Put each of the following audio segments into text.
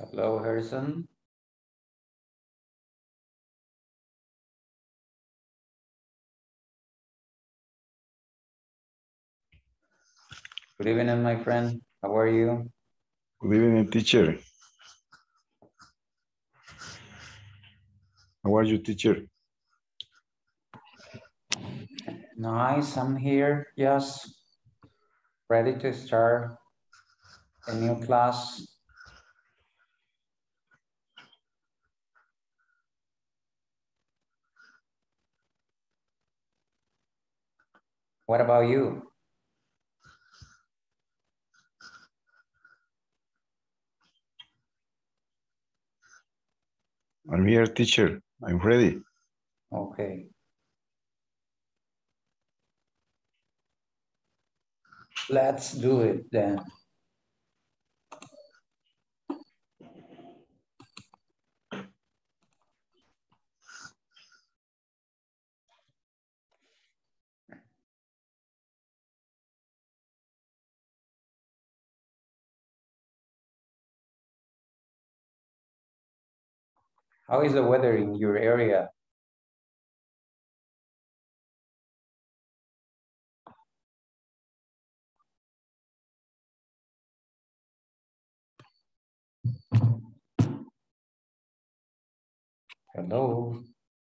Hello, Harrison. Good evening, my friend. How are you? Good evening, teacher. How are you, teacher? Nice, I'm here, just ready to start a new class. What about you? I'm here, teacher. I'm ready. Okay. Let's do it then. How is the weather in your area? Hello.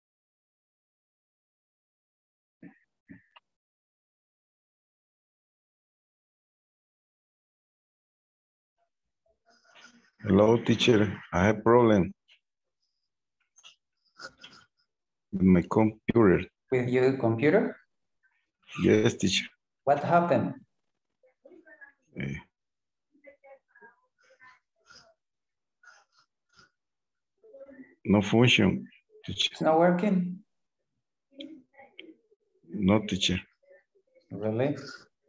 Hello, teacher. I have problem with my computer. With your computer? Yes, teacher. What happened? Eh, no function, teacher. It's not working? No, teacher. Really?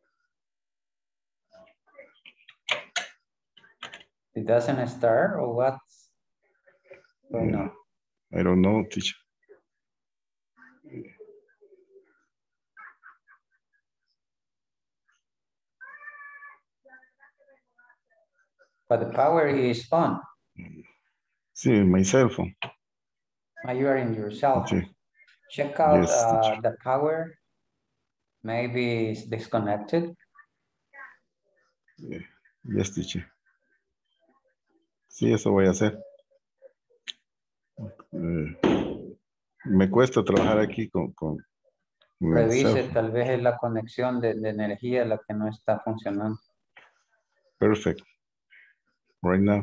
It doesn't start or what's going on? I don't know, teacher. But the power is on. See, my cell phone. You are in your cell phone. Teacher. Check out Yes, teacher. the power. Maybe it's disconnected. Yes, teacher. Sí, eso voy a hacer. Me cuesta trabajar aquí con el cell Revise, phone. tal vez es la conexión de energía la que no está funcionando. Perfect. Right now.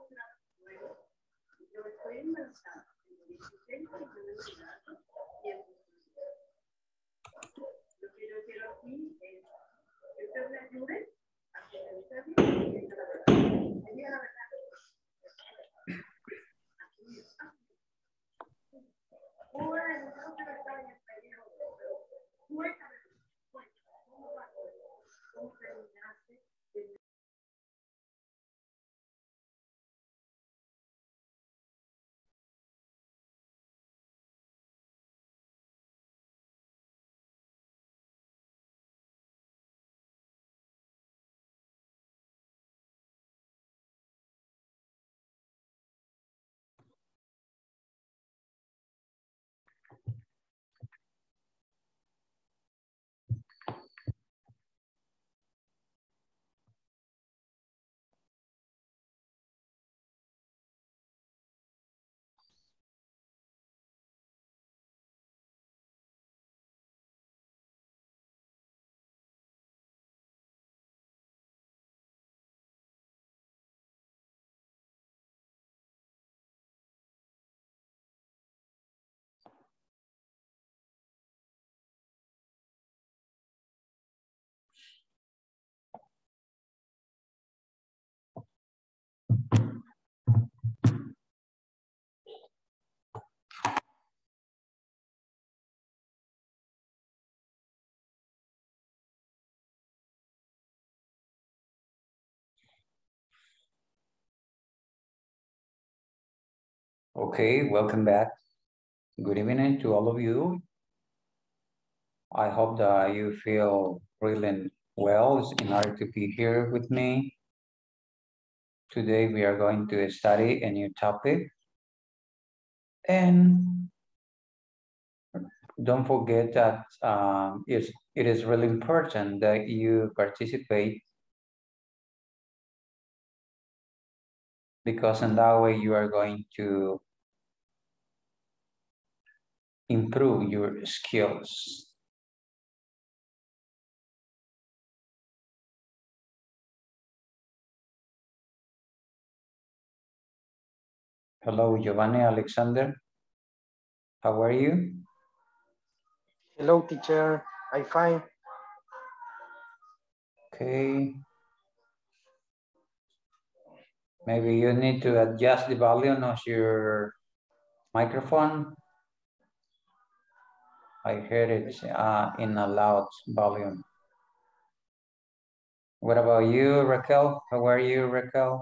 Okay, welcome back. Good evening to all of you. I hope that you feel really well in order to be here with me. Today we are going to study a new topic. And don't forget that it is really important that you participate, because in that way you are going to improve your skills. Hello, Giovanni Alexander. How are you? Hello, teacher. I'm fine. Okay. Maybe you need to adjust the volume of your microphone. I heard it in a loud volume. What about you, Raquel? How are you, Raquel?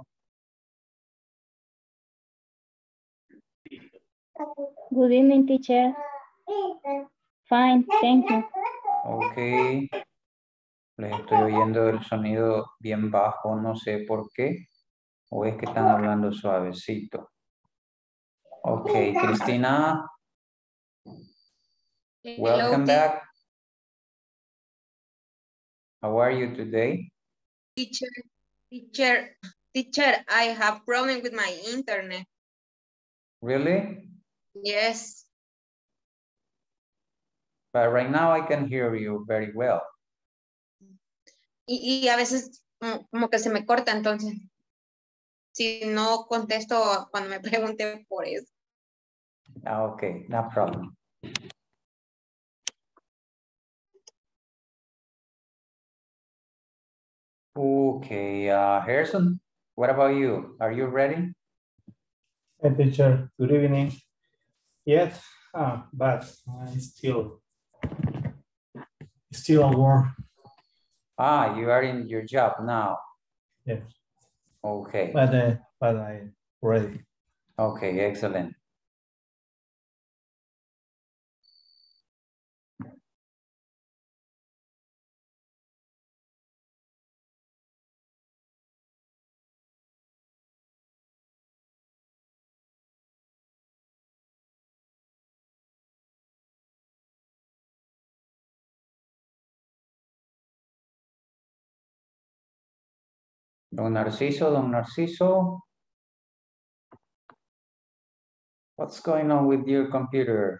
Good evening, teacher. Fine, thank you. Ok. Les estoy oyendo el sonido bien bajo, no sé por qué. O es que están hablando suavecito. Ok, Cristina. Welcome back. How are you today? Teacher, I have problem with my internet. Really? Yes. But right now I can hear you very well. Y a veces como que se me corta, entonces si no contesto cuando me pregunte por eso. Okay, no problem. Okay, Harrison, what about you? Are you ready? Hey, teacher. Good evening. Yes, but I'm still at work. You are in your job now. Yes. Okay. But I'm ready. Okay, excellent. Don Narciso. What's going on with your computer?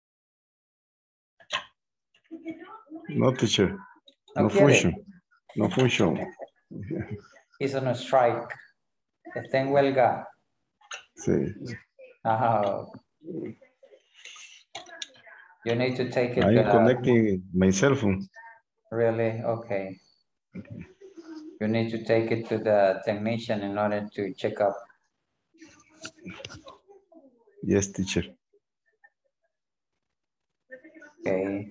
No, teacher. No function. No function. He's on a strike. Está en huelga. Sí. You need to take it. I'm connecting my cell phone. Really? Okay. You need to take it to the technician in order to check up. Yes, teacher. Okay.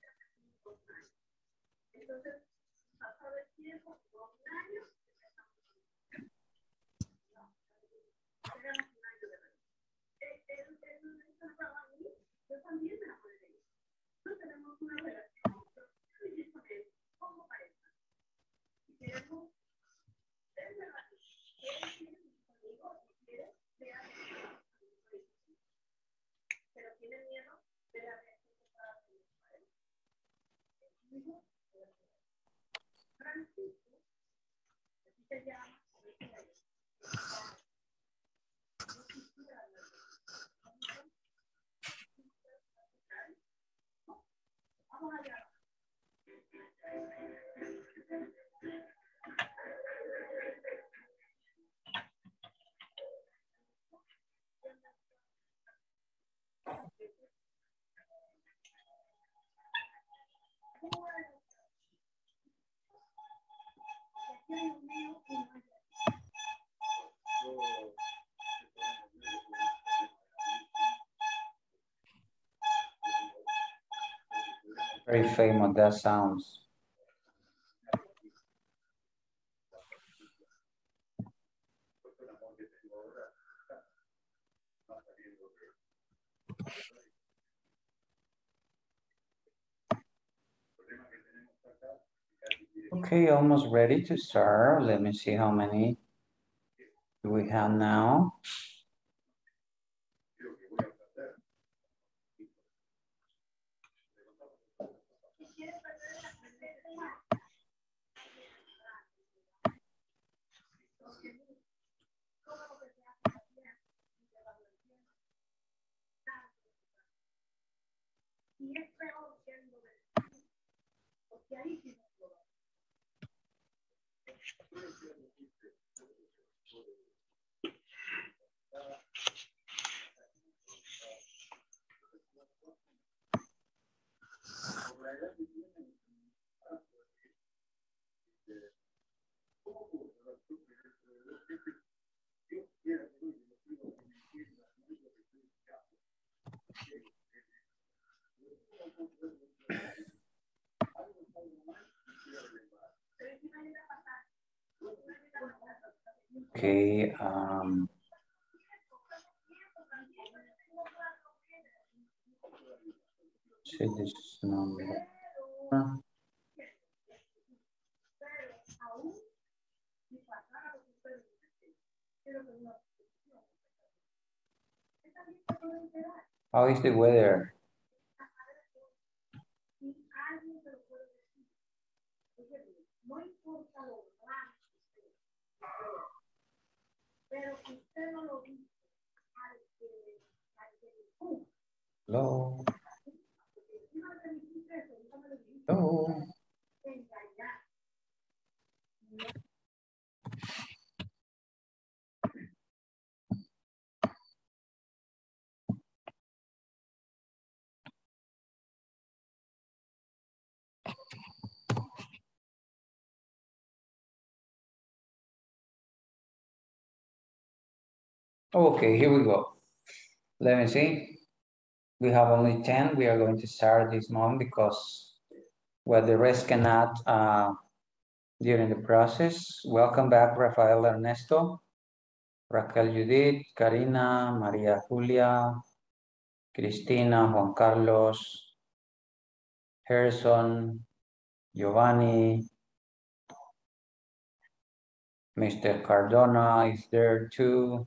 Very famous, that sounds. Okay, almost ready to start. Let me see how many do we have now? Okay, see this number. How is the weather? Hello. Hello. Okay, here we go. Let me see. We have only 10. We are going to start this moment because well, the rest cannot during the process. Welcome back, Rafael Ernesto, Raquel Judith, Karina, Maria Julia, Cristina, Juan Carlos, Harrison, Giovanni, Mr. Cardona is there too.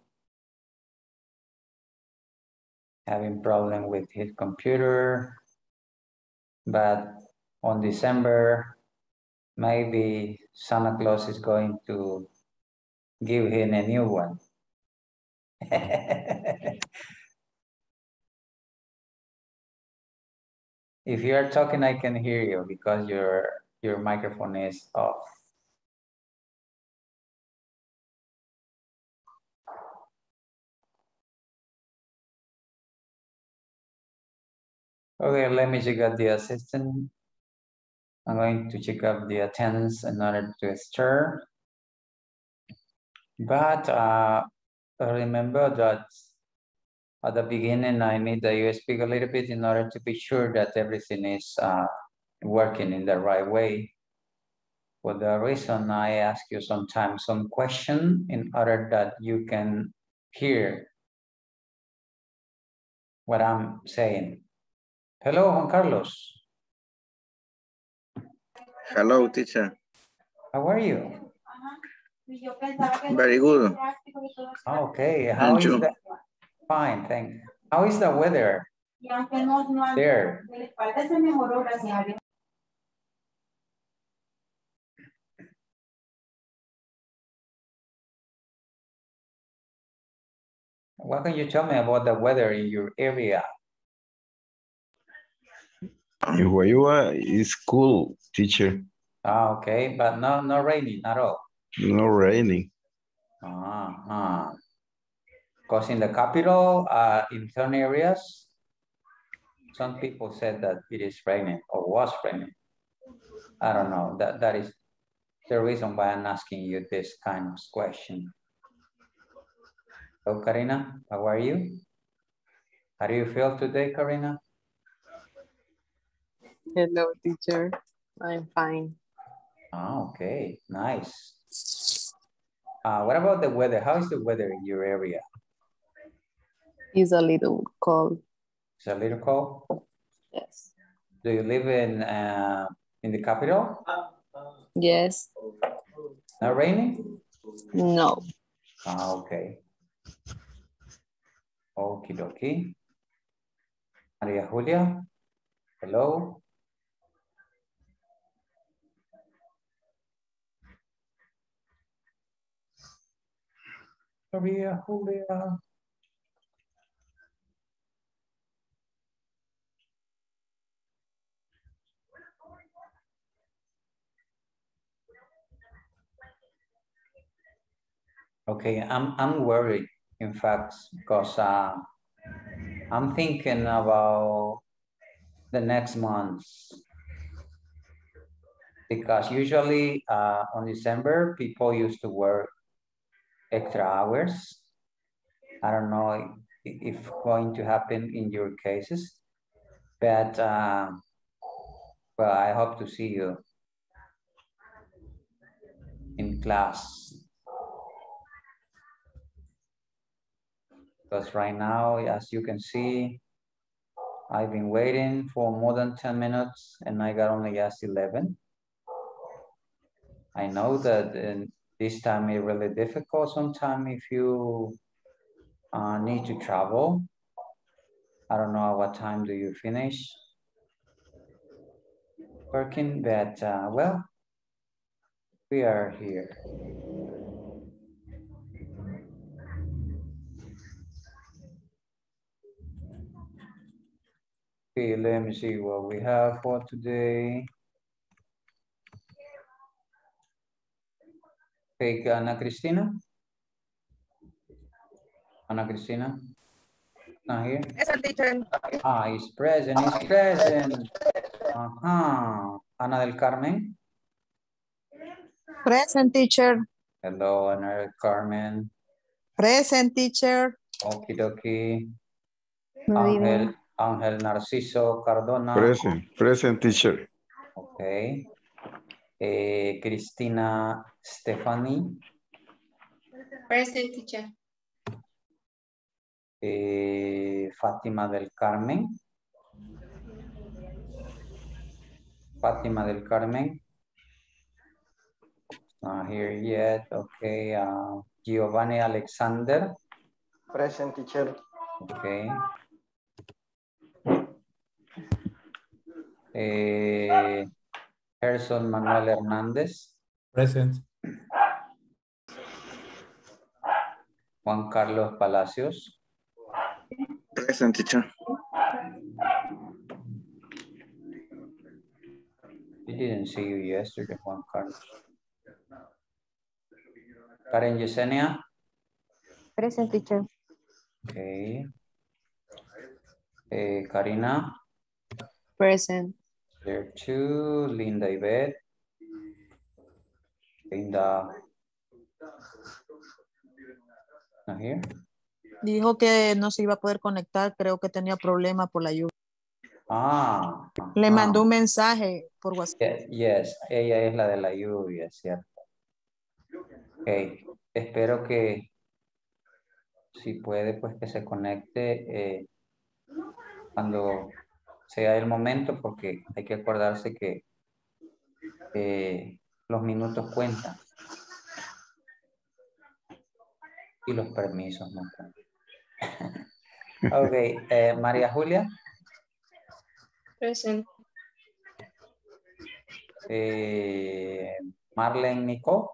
Having problem with his computer, but on December, maybe Santa Claus is going to give him a new one. If you are talking, I can hear you because your microphone is off. Okay, let me check out the assistant. I'm going to check out the attendance in order to start. But remember that at the beginning, I need that you speak a little bit in order to be sure that everything is working in the right way. For the reason I ask you sometimes some question in order that you can hear what I'm saying. Hello, Juan Carlos. Hello, teacher. How are you? Very good. Okay, how is that? Fine, thanks. How is the weather there? What can you tell me about the weather in your area? Where you are is cool, teacher. Ah, okay, but not raining at all. No raining. Because in the capital, in some areas, some people said that it is raining or was raining. I don't know. That is the reason why I'm asking you this kind of question. Hello, Karina. How are you? How do you feel today, Karina? Hello, teacher. I'm fine. Oh, okay, nice. What about the weather? How is the weather in your area? It's a little cold. It's a little cold? Yes. Do you live in the capital? Yes. Not raining? No. Ah, ok. Okie dokie. María Julia. Hello. María Julia. Okay, I'm worried, in fact, because I'm thinking about the next month. Because usually on December, people used to work extra hours. I don't know if going to happen in your cases, but well, I hope to see you in class. Because right now, as you can see, I've been waiting for more than 10 minutes and I got only just 11. I know that this time is really difficult sometimes if you need to travel. I don't know at what time do you finish working, but well, we are here. Okay, let me see what we have for today. Okay, Ana Cristina. Ana Cristina. Not here. Ah, he's present. He's present. Ana del Carmen. Present, teacher. Hello, Ana del Carmen. Present, teacher. Okie dokie. Good evening. Ángel Narciso Cardona. Present teacher. Okay. Cristina Stephanie. Present, teacher. Fátima del Carmen. Fátima del Carmen. Not here yet. Okay. Giovanni Alexander. Present, teacher. Okay. Gerson Manuel Hernández. Present. Juan Carlos Palacios. Present teacher. We didn't see you yesterday, Juan Carlos. Karen Yesenia. Present, teacher. Okay. Karina. Present. There too. Linda Yvette. Linda. Not here. Dijo que no se iba a poder conectar, creo que tenía problema por la lluvia. Le mandó un mensaje por WhatsApp. Yes, ella es la de la lluvia, ¿cierto? Ok, espero que si puede, pues que se conecte cuando sea el momento, porque hay que acordarse que los minutos cuentan y los permisos no cuentan. Ok, María Julia. Present. Marlene Nicole.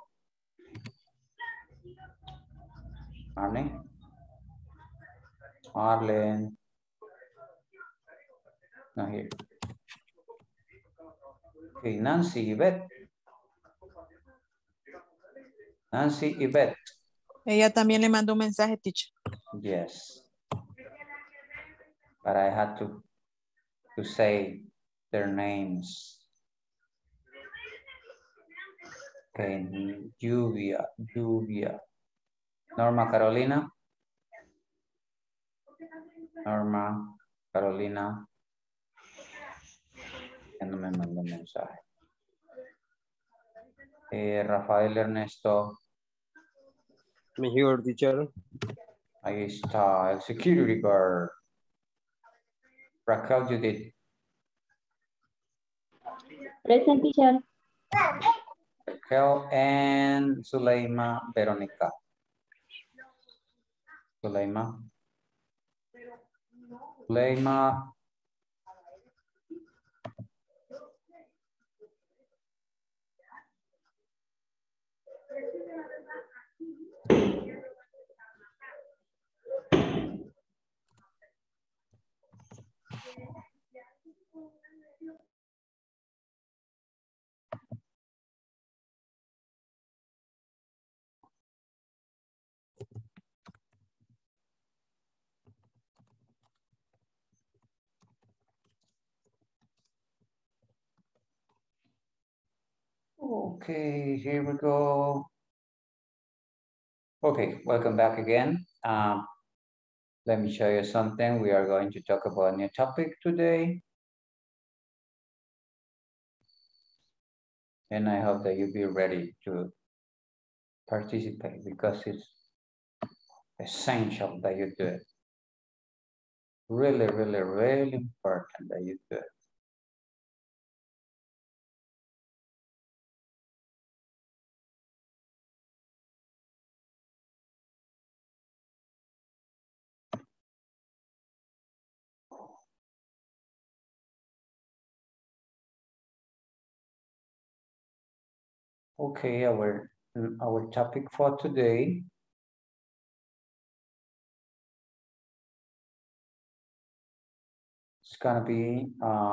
Marlene. Not here. Okay, Nancy Yvette. Nancy Yvette. Ella también le mandó un mensaje, teacher. Yes. But I had to say their names. Okay, Lluvia. Norma Carolina. Norma Carolina. Que no me mandó mensaje. Rafael Ernesto. Me here, teacher. Ahí está el security guard. Raquel Judith. Present, teacher. Raquel and Zuleima Veronica. Zuleima. Zuleima. Okay, here we go. Okay, welcome back again. Let me show you something. We are going to talk about a new topic today. And I hope that you'll be ready to participate because it's essential that you do it. Really, really, really important that you do it. Okay, our topic for today is gonna be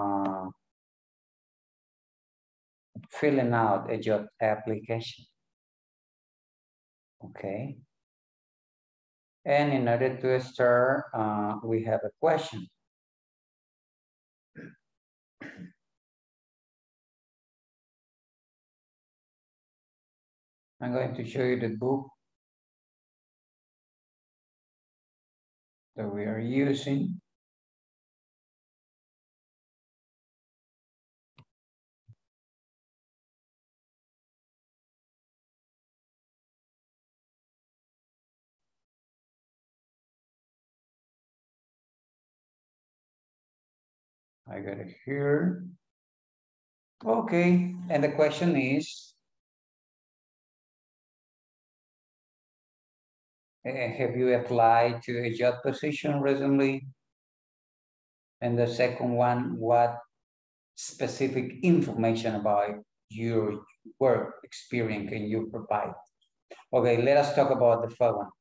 filling out a job application. Okay. And in order to start, we have a question. I'm going to show you the book that we are using. I got it here. Okay, and the question is, have you applied to a job position recently? And the second one, what specific information about your work experience can you provide? Okay, let us talk about the first one.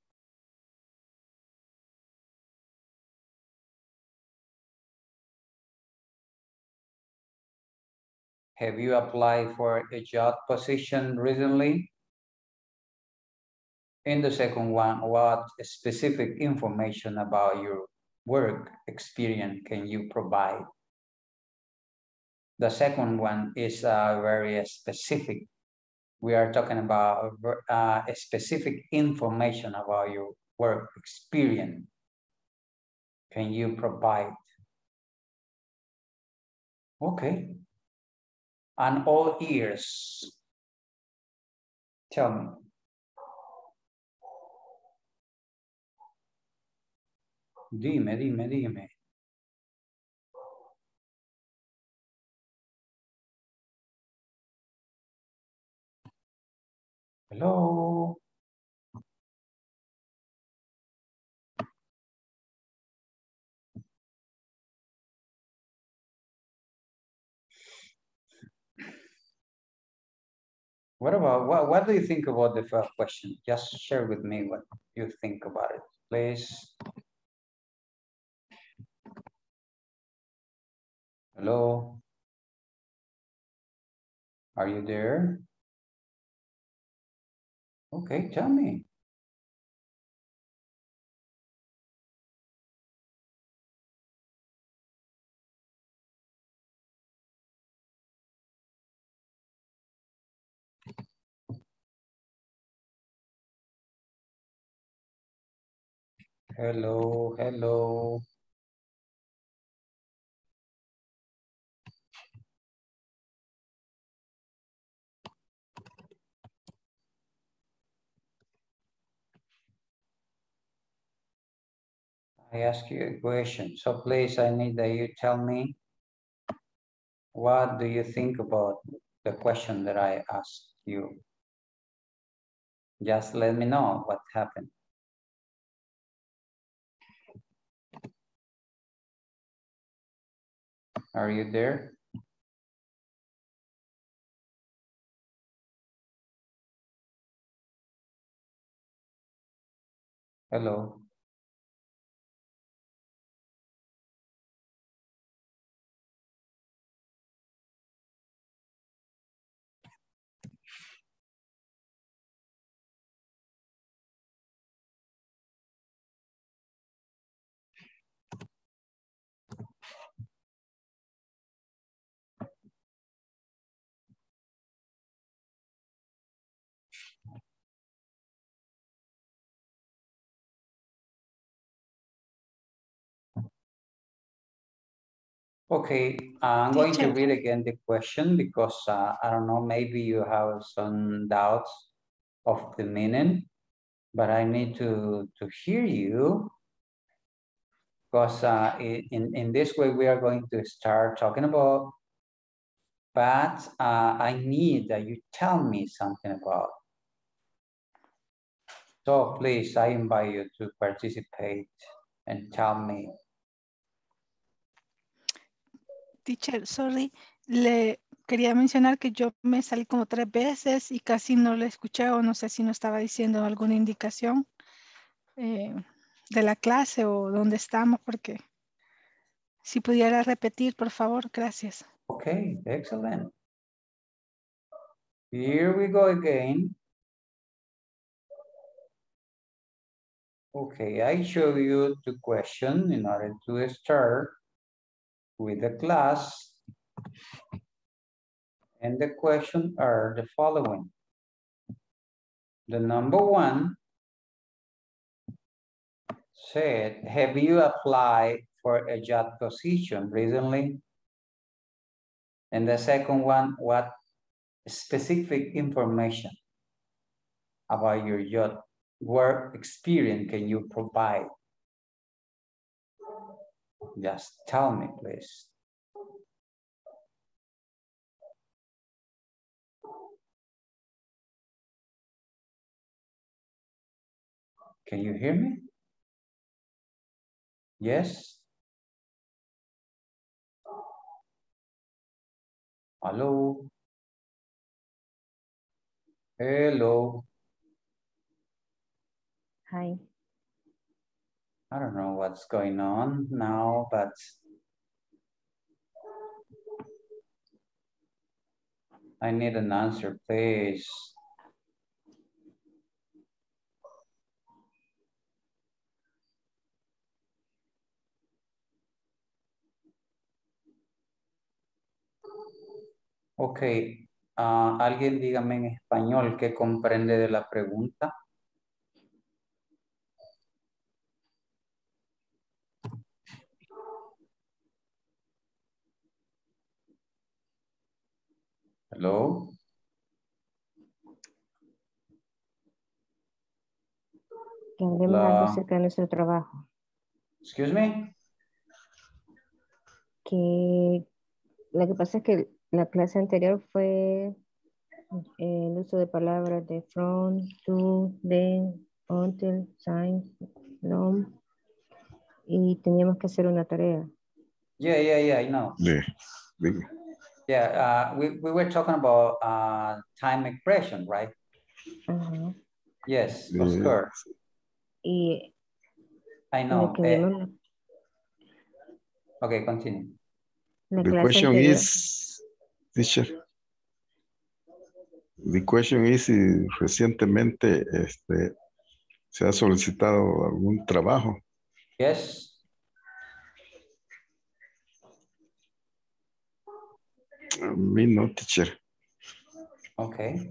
Have you applied for a job position recently? In the second one, what specific information about your work experience can you provide? The second one is very specific. We are talking about a specific information about your work experience. Can you provide? Okay. And all ears. Tell me. Dime. Hello. What do you think about the first question? Just share with me what you think about it, please. Hello. Are you there? Okay, tell me. Hello. I ask you a question. So please, I need that you tell me, what do you think about the question that I asked you? Just let me know what happened. Are you there? Hello. Okay, I'm going to read again the question because I don't know, maybe you have some doubts of the meaning, but I need to hear you because in this way we are going to start talking about, but I need that you tell me something about. So please, I invite you to participate and tell me. Teacher, sorry, le quería mencionar que yo me salí como 3 veces y casi no le escuché o no sé si no estaba diciendo alguna indicación de la clase o dónde estamos, porque si pudiera repetir, por favor, gracias. Okay, excellent. Here we go again. Okay, I show you the question in order to start with the class. And the questions are the following. The number one said, have you applied for a job position recently? And the second one, what specific information about your job work experience can you provide? Just tell me, please. Can you hear me? Yes? Hello? Hello? Hi. I don't know what's going on now, but I need an answer, please. Ok, alguien dígame en español qué comprende de la pregunta. Hello. Que hablemos algo acerca de nuestro trabajo. Excuse me. Que lo que pasa es que la clase anterior fue el uso de palabras de from, to, then, until, since, long, y teníamos que hacer una tarea. Yeah, I know. Yeah, we were talking about time expression, right? Yes, of course. Y I know. Okay, continue. The question anterior. is, teacher. The question is si recientemente se ha solicitado algún trabajo. Yes. Me no, teacher. Okay.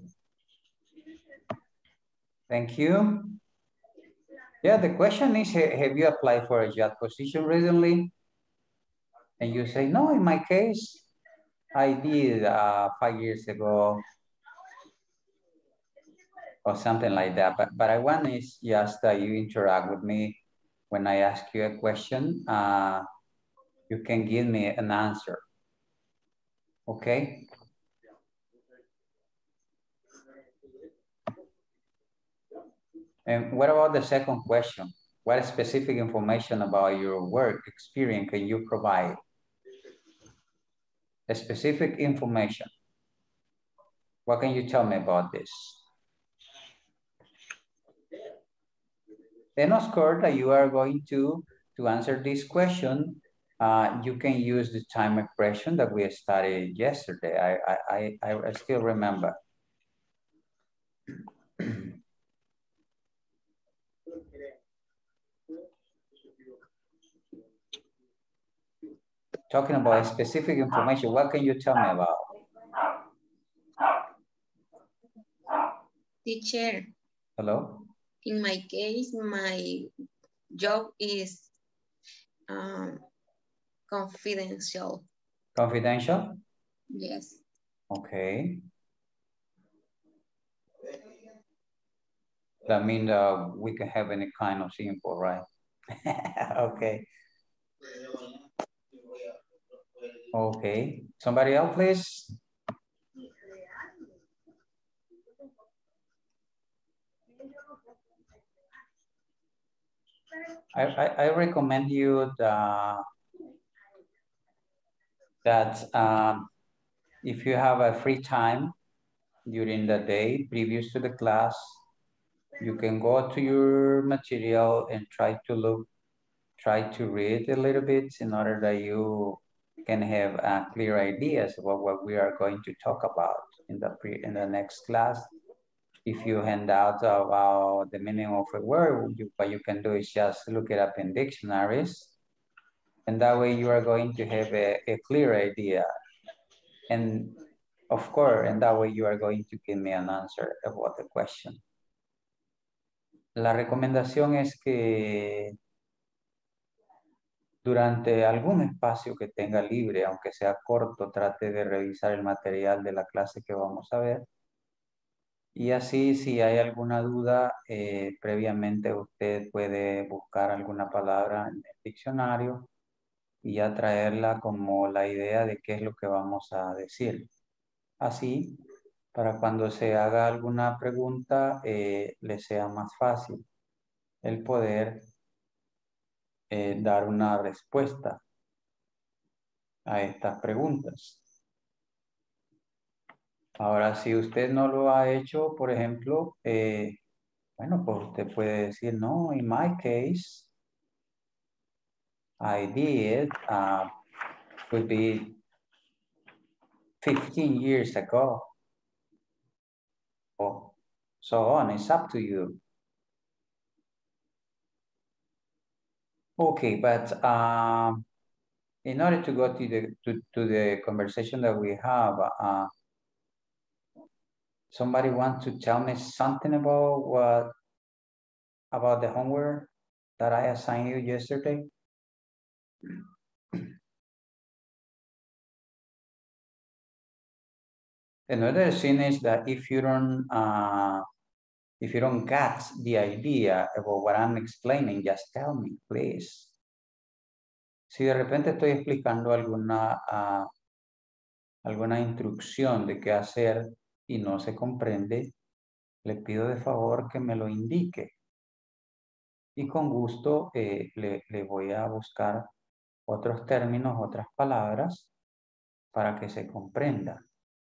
Thank you. Yeah, the question is, have you applied for a job position recently? And you say, no, in my case, I did 5 years ago or something like that. But I want is just that you interact with me when I ask you a question. You can give me an answer. Okay? And what about the second question? What specific information about your work experience can you provide? specific information. What can you tell me about this? And of course, that you are going to answer this question, you can use the time expression that we studied yesterday. I still remember. Talking about specific information, what can you tell me about? Teacher. Hello? In my case, my job is confidential. Confidential? Yes. Okay. That means we can have any kind of info, right? Okay. Okay. Somebody else, please. I recommend you that if you have a free time during the day previous to the class, you can go to your material and try to read a little bit in order that you can have clear ideas about what we are going to talk about in the next class. If you hand out about the meaning of a word, what you can do is just look it up in dictionaries. And that way you are going to have a clear idea. And of course, and that way you are going to give me an answer about the question. La recomendación es que durante algún espacio que tenga libre, aunque sea corto, trate de revisar el material de la clase que vamos a ver. Y así, si hay alguna duda, previamente usted puede buscar alguna palabra en el diccionario y ya traerla como la idea de qué es lo que vamos a decir. Así, para cuando se haga alguna pregunta, le sea más fácil el poder dar una respuesta a estas preguntas. Ahora, si usted no lo ha hecho, por ejemplo, bueno, pues usted puede decir, no, in my case, I did, could be 15 years ago. Oh, so on, it's up to you. Okay, but in order to go to the conversation that we have, somebody wants to tell me something about the homework that I assigned you yesterday? Another thing is that if you don't get the idea about what I'm explaining, just tell me, please. Si de repente estoy explicando alguna instrucción de qué hacer y no se comprende, le pido de favor que me lo indique. Y con gusto le voy a buscar otros términos, otras palabras para que se comprenda.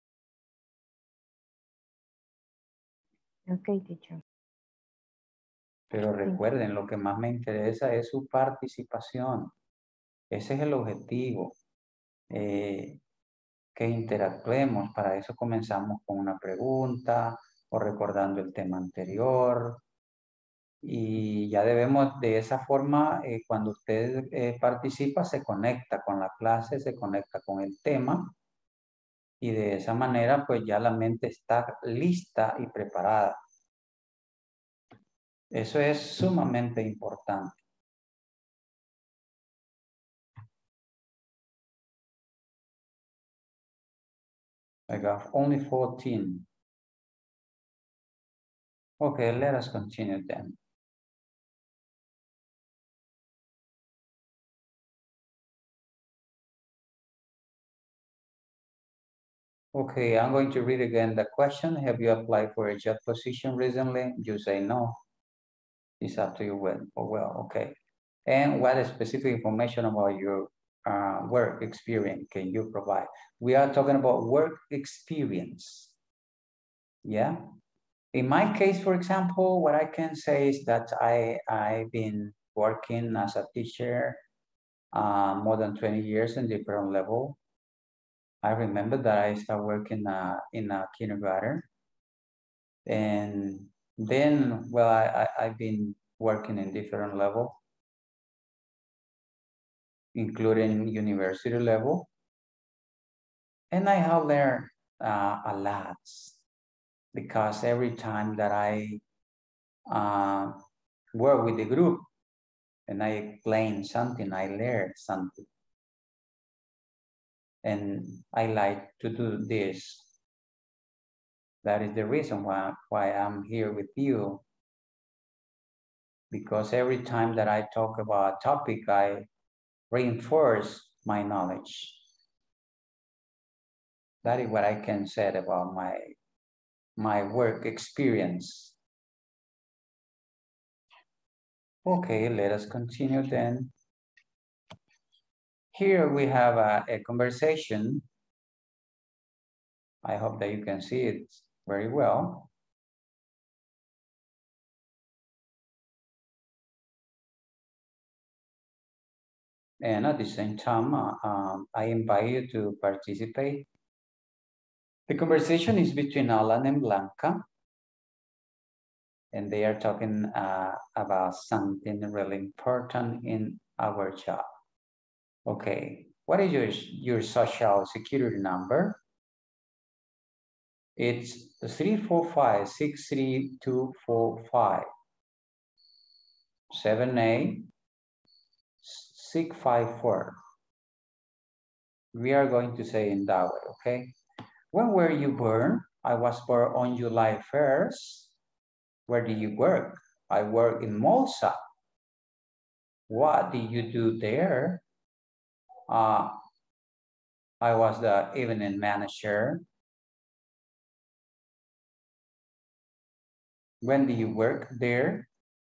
Ok, teacher. Pero recuerden, lo que más me interesa es su participación. Ese es el objetivo. Que interactuemos. Para eso comenzamos con una pregunta o recordando el tema anterior. Y ya debemos, de esa forma, cuando usted participa, se conecta con la clase, se conecta con el tema. Y de esa manera, pues ya la mente está lista y preparada. Eso es sumamente importante. I got only 14. Okay, let us continue then. Okay, I'm going to read again the question. Have you applied for a job position recently? You say no. It's up to you when. Oh, well, okay. And what is specific information about your work experience can you provide? We are talking about work experience. Yeah. In my case, for example, what I can say is that I've been working as a teacher more than 20 years in different level. I remember that I started working in a kindergarten. And then, well, I've been working in different level, including university level. And I have learned a lot because every time that I work with the group and I explain something, I learn something. And I like to do this. That is the reason why I'm here with you. Because every time that I talk about a topic, I reinforce my knowledge. That is what I can say about my work experience. Okay, let us continue then. Here we have a conversation. I hope that you can see it very well. And at the same time, I invite you to participate. The conversation is between Alan and Blanca. And they are talking about something really important in our job. Okay, what is your social security number? It's 345-63245. 78654. We are going to say in that way, okay? When were you born? I was born on July 1st. Where do you work? I work in Molsa. What did you do there? I was the evening manager. When do you work there?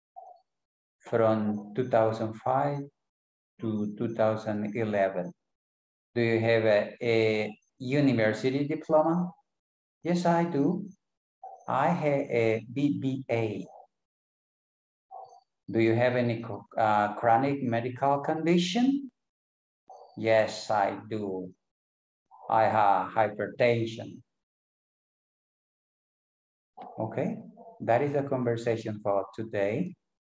From 2005 to 2011. Do you have a university diploma? Yes, I do. I have a BBA. Do you have any chronic medical condition? Yes, I do. I have hypertension. Okay, that is the conversation for today.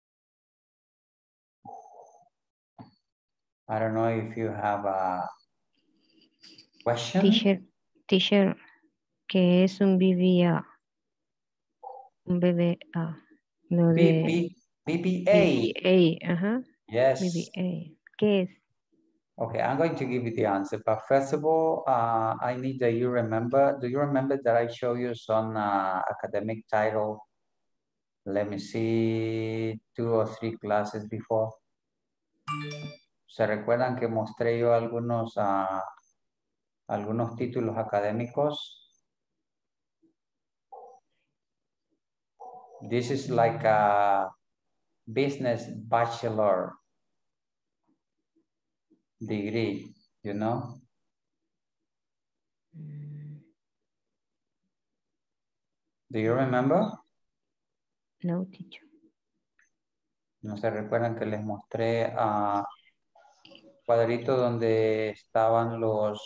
I don't know if you have a question. Teacher, ¿qué es un BBA? Un BBA. No de... BBA. BBA, ajá. Yes. BBA. ¿Qué es? Okay, I'm going to give you the answer, but first of all, I need that you remember. Do you remember that I showed you some academic title? Let me see, 2 or 3 classes before. ¿Se recuerdan que mostré yo algunos títulos académicos? This is like a business bachelor degree, you know? Do you remember? No, teacher. ¿No se recuerdan que les mostré cuadrito donde estaban los,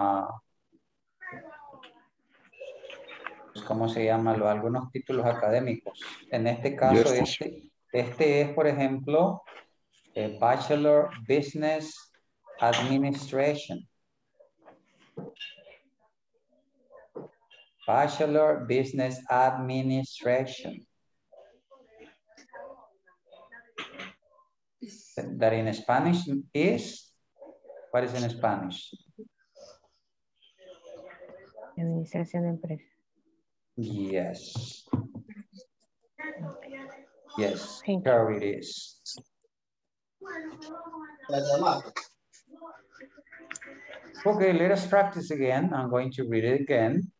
¿cómo se llama? Algunos títulos académicos. En este caso, Yes, este es, por ejemplo, Bachelor Business Administration. Bachelor Business Administration. That in Spanish is, what is in Spanish? Administración de empresa. Yes. Yes, here it is. Okay, let us practice again. I'm going to read it again.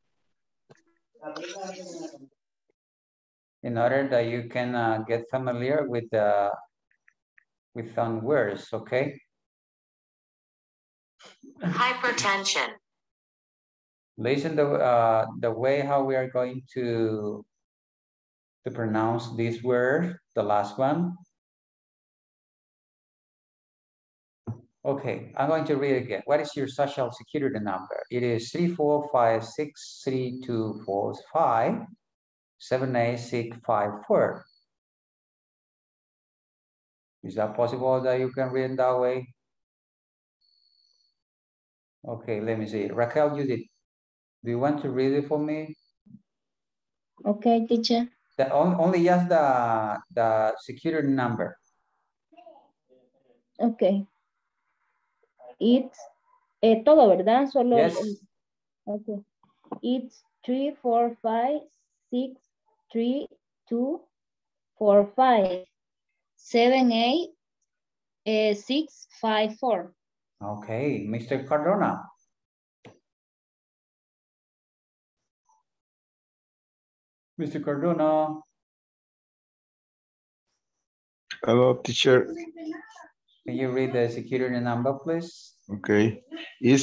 In order that you can get familiar with some words, okay? Hypertension. Listen the way how we are going to pronounce this word, the last one. Okay, I'm going to read it again. What is your social security number? It is 34563257865. Is that possible that you can read it that way? Okay, let me see. Raquel, you did. Do you want to read it for me? Okay, teacher. Only just the security number. Okay. It's todo, ¿verdad? Solo yes. Okay. It's 3456324578654. Okay, Mr. Cardona. Mr. Cardona. Hello, teacher. Can you read the security number, please? Okay. It's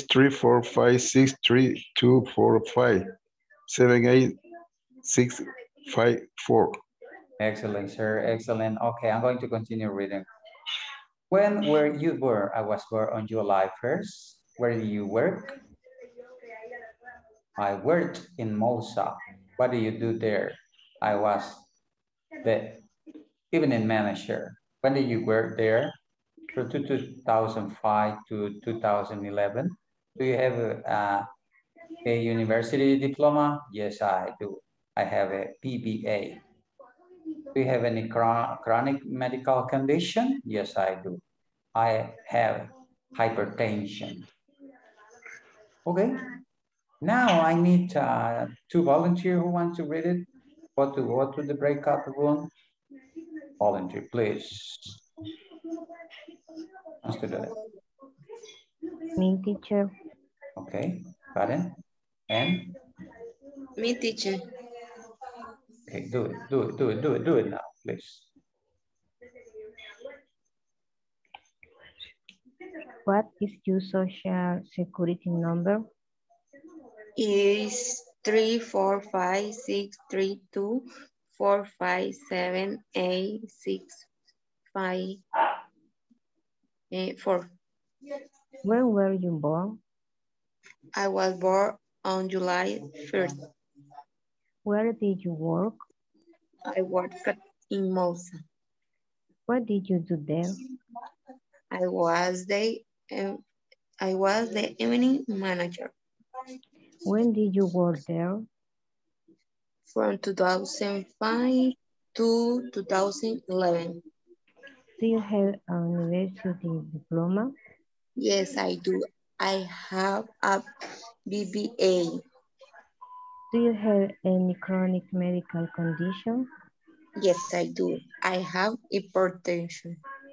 3456324578654. Excellent, sir. Excellent. Okay, I'm going to continue reading. When were you born? I was born on July 1st. Where do you work? I worked in Malta. What do you do there? I was the evening manager. When did you work there? From 2005 to 2011. Do you have a university diploma? Yes, I do. I have a PBA. Do you have any chronic medical condition? Yes, I do. I have hypertension. Okay. Now I need two volunteers who want to read it. Or to go to the breakout room. Volunteer, please. Wants to do it. Me, teacher. Okay, Karen. And? Me, teacher. Okay, do it now, please. What is your social security number? Is 3456324578654. When were you born? I was born on July 1st. Where did you work? I worked in Malta. What did you do there? I was the evening manager. When did you work there? From 2005 to 2011. Do you have a university diploma? Yes, I do. I have a BBA. Do you have any chronic medical condition? Yes, I do. I have hypertension.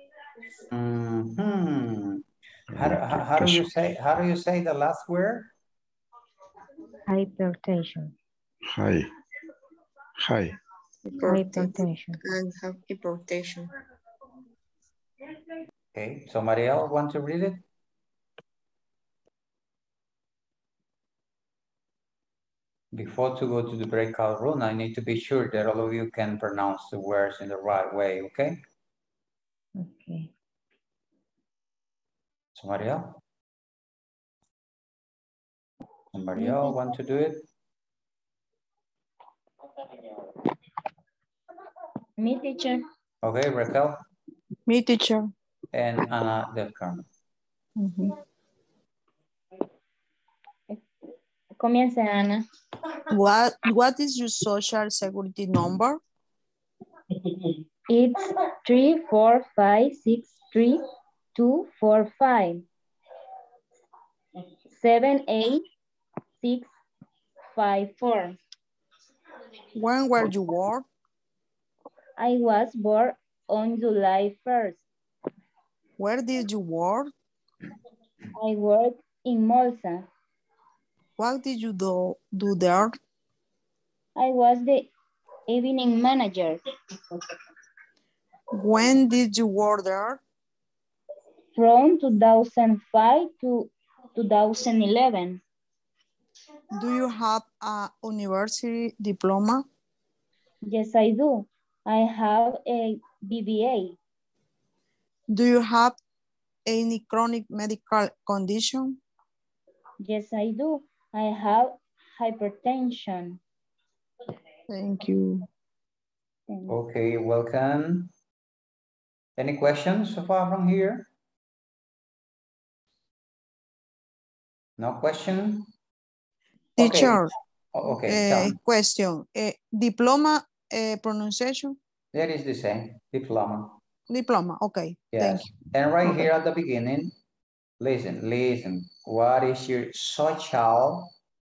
Mm-hmm. How do you say the last word? Hypertension. Hi. Hypertension. And have hypertension. Okay, somebody else want to read it? Before to go to the breakout room, I need to be sure that all of you can pronounce the words in the right way, okay? Okay. Somebody else? Somebody else want to do it? Me, teacher. Okay, Raquel. Me, teacher. And Anna del Carmen. Comienza, Ana. What is your social security number? It's 3456324578654. When were you born? I was born on July 1st. Where did you work? I worked in Malta. What did you do there? I was the evening manager. When did you work there? From 2005 to 2011. Do you have a university diploma? Yes, I do. I have a BBA. Do you have any chronic medical condition? Yes, I do. I have hypertension. Thank you. Okay, welcome. Any questions so far from here? No question? Teacher, okay, question. Diploma pronunciation? That is the same, diploma. Diploma, okay, Yes. thank you. And right here at the beginning, listen. What is your social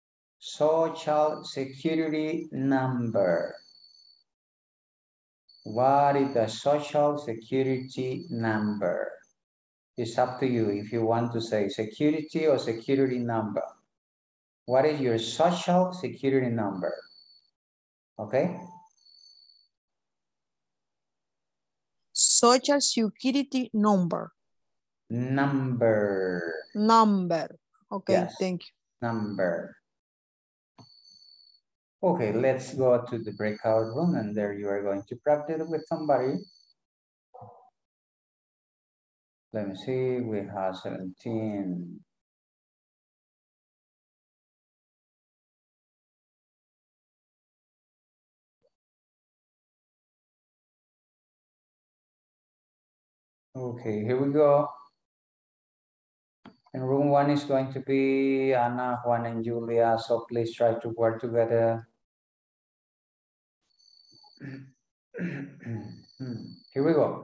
security number? What is the social security number? It's up to you if you want to say security or security number. What is your social security number? Okay? Social security number. Number. Okay, yes. Thank you. Number. Okay, let's go to the breakout room and there you are going to practice with somebody. Let me see, we have 17. Okay, here we go. And room 1 is going to be Anna, Juan, and Julia. So please try to work together. Here we go.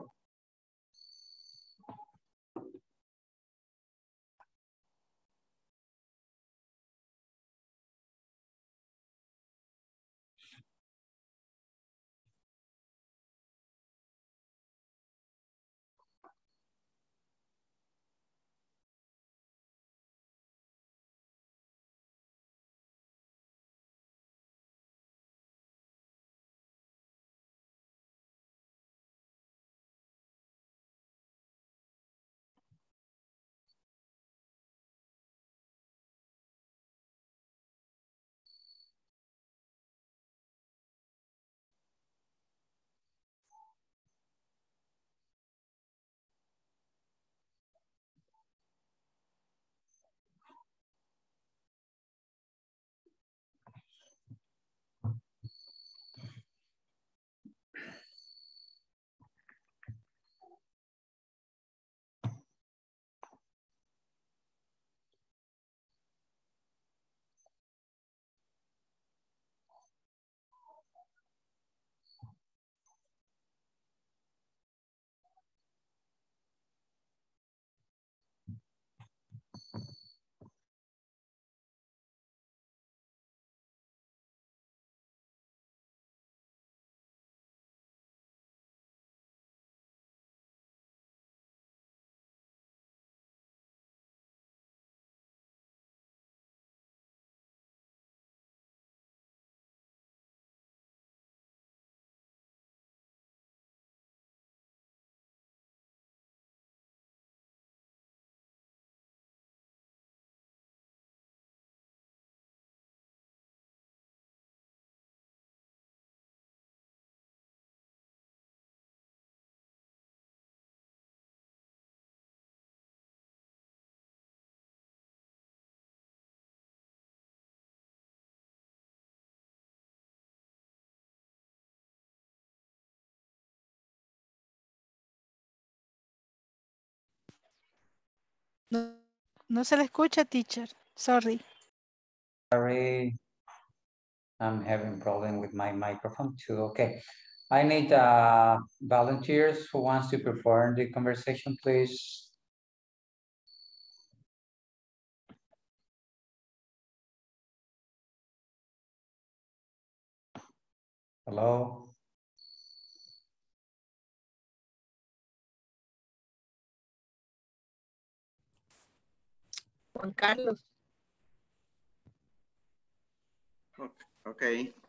No se le escucha, teacher. Sorry. Sorry, I'm having problem with my microphone too. Okay, I need volunteers who wants to perform the conversation, please. Hello. Juan Carlos. Okay.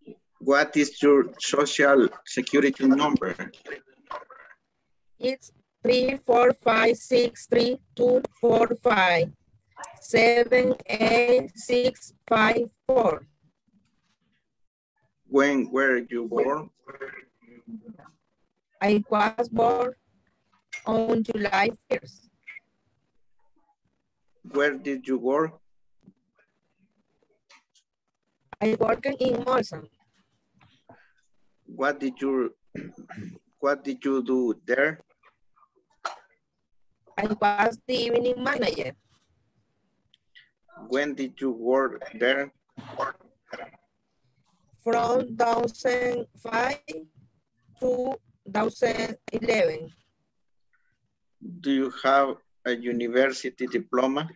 What is your social security number? It's 3, 4, 5, 6, 3, 2, 4, 5, 7, 8, 6, 5, 4. When were you born? I was born on July 1st. Where did you work? I work in Molson. What did you do there? I was the evening manager. When did you work there? From 2005 to 2011. Do you have a university diploma?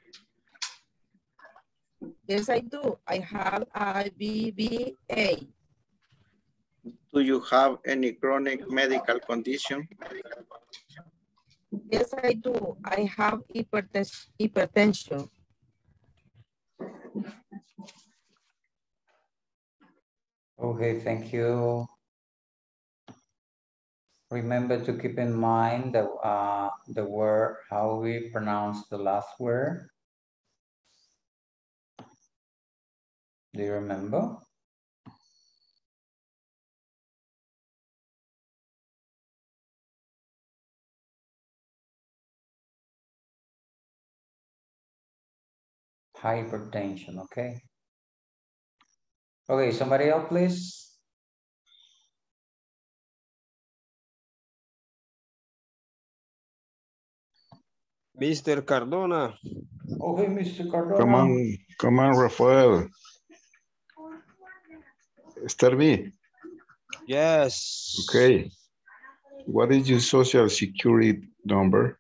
Yes, I do. I have a BBA. Do you have any chronic medical condition? Yes, I do. I have hypertension. Okay, thank you. Remember to keep in mind the word, how we pronounce the last word. Do you remember? Hypertension, okay? Okay, somebody else, please. Mr. Cardona. Okay, Mr. Cardona. Come on, Rafael. Starby. Yes. Okay. What is your social security number?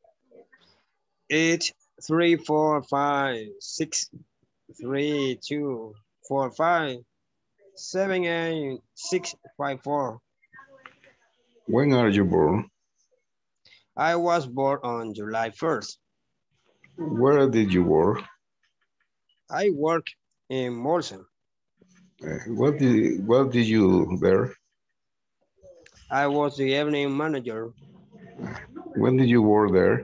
8, 3, 4, 5, 6, 3, 2, 4, 5, 7, 8, 6, 5, 4. When are you born? I was born on July 1st. Where did you work? I work in Molson. What did you there? I was the evening manager. When did you work there?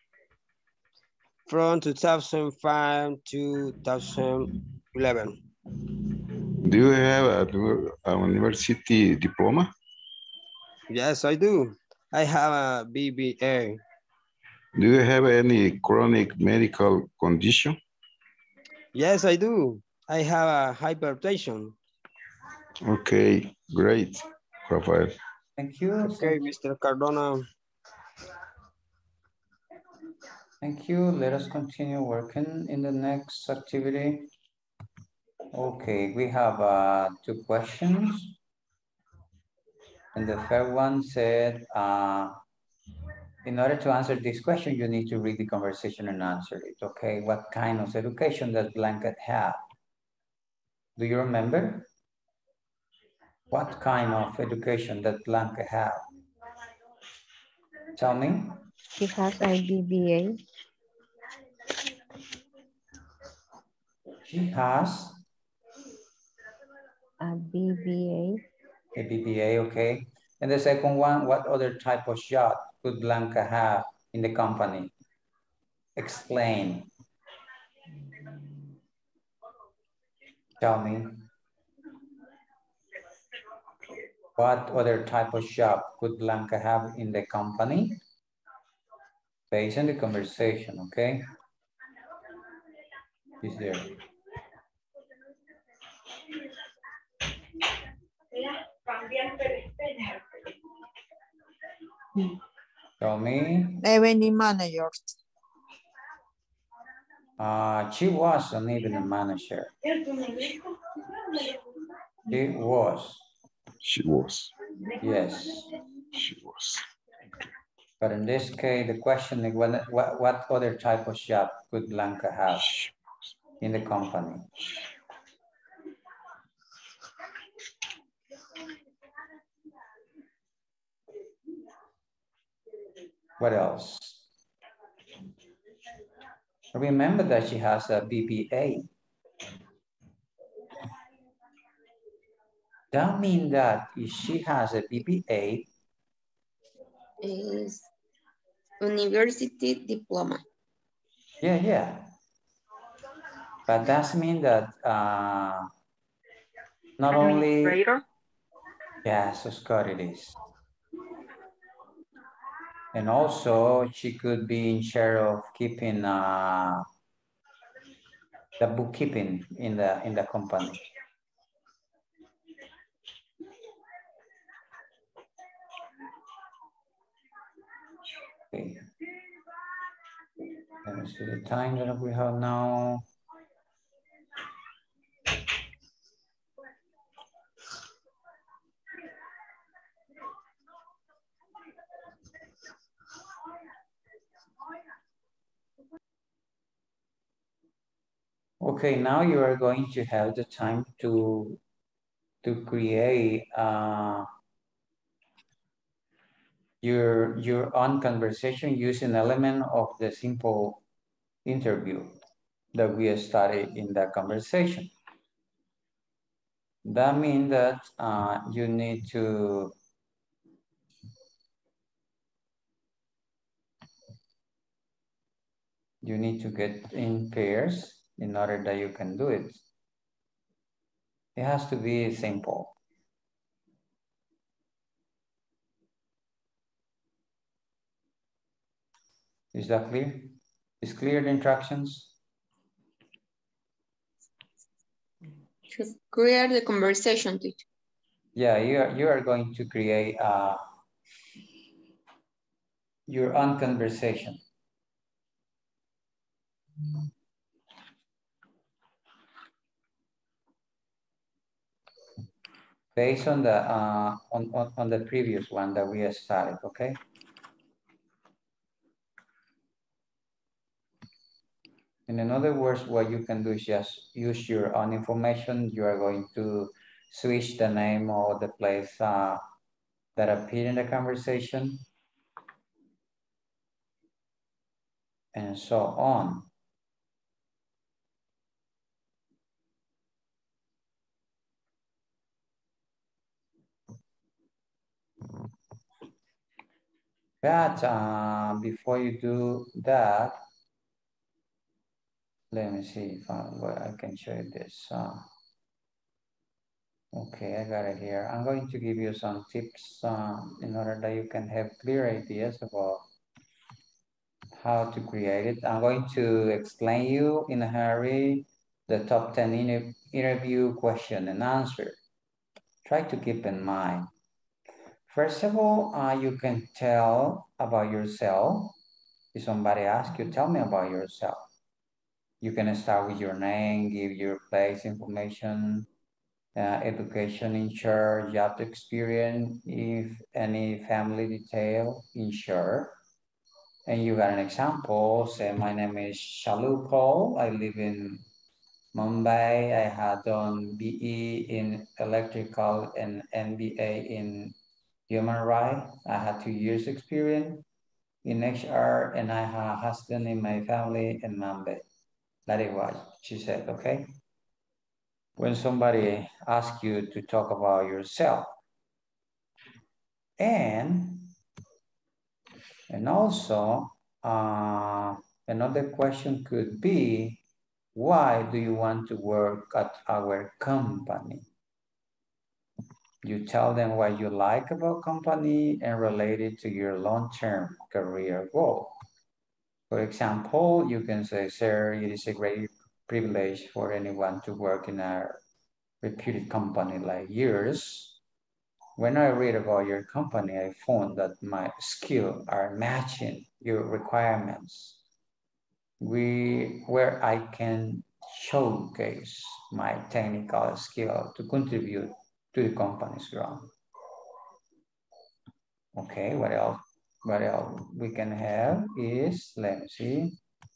From 2005 to 2011. Do you have a university diploma? Yes, I do. I have a BBA. Do you have any chronic medical condition? Yes, I do. I have a hypertension. Okay, great, Rafael. Thank you. Okay, Mr. Cardona. Thank you. Let us continue working in the next activity. Okay, we have 2 questions. And the third one said, in order to answer this question, you need to read the conversation and answer it. Okay, what kind of education does Blanket have? Do you remember? What kind of education does Blanca have? Tell me. She has a BBA. She has a BBA. A BBA, okay. And the second one, what other type of job could Blanca have in the company? Explain. Tell me. What other type of job could Blanca have in the company? Based on the conversation, okay? Is there? Tell me. Evening manager. She was an evening manager. She was. She was. Yes. She was. But in this case, the question is what other type of job could Blanca have in the company? What else? Remember that she has a BBA. That means that if she has a BBA, university diploma. Yeah. But that means that not only... Yes, Scott, it is. And also, she could be in charge of keeping the bookkeeping in the company. Okay. Let me see the time that we have now. Okay, now you are going to have the time to create your own conversation using element of the simple interview that we studied in that conversation. That means that you need to get in pairs in order that you can do it. It has to be simple. Is that clear? Is clear the instructions? To create the conversation, teacher. Yeah, you are going to create your own conversation. Based on the on the previous one that we started, okay? In other words, what you can do is just use your own information. You are going to switch the name or the place that appear in the conversation, and so on. But before you do that, let me see if I can show you this. Okay, I got it here. I'm going to give you some tips in order that you can have clear ideas about how to create it. I'm going to explain you in a hurry the top 10 interview question and answer. Try to keep in mind. First of all, you can tell about yourself. If somebody asks you, tell me about yourself. You can start with your name, give your place information, education, insure, job experience, if any family detail, insure. And you got an example, say my name is Shalu Paul, I live in Mumbai, I had done BE in electrical and MBA in human rights. I had 2 years experience in HR and I have a husband in my family in Mumbai. That is what she said, okay? When somebody asks you to talk about yourself. And also, another question could be, why do you want to work at our company? You tell them what you like about company and relate it to your long-term career goal. For example, you can say, sir, it is a great privilege for anyone to work in a reputed company like yours. When I read about your company, I found that my skills are matching your requirements. Where I can showcase my technical skill to contribute to the company's growth. Okay, what else? What else we can have is, let me see.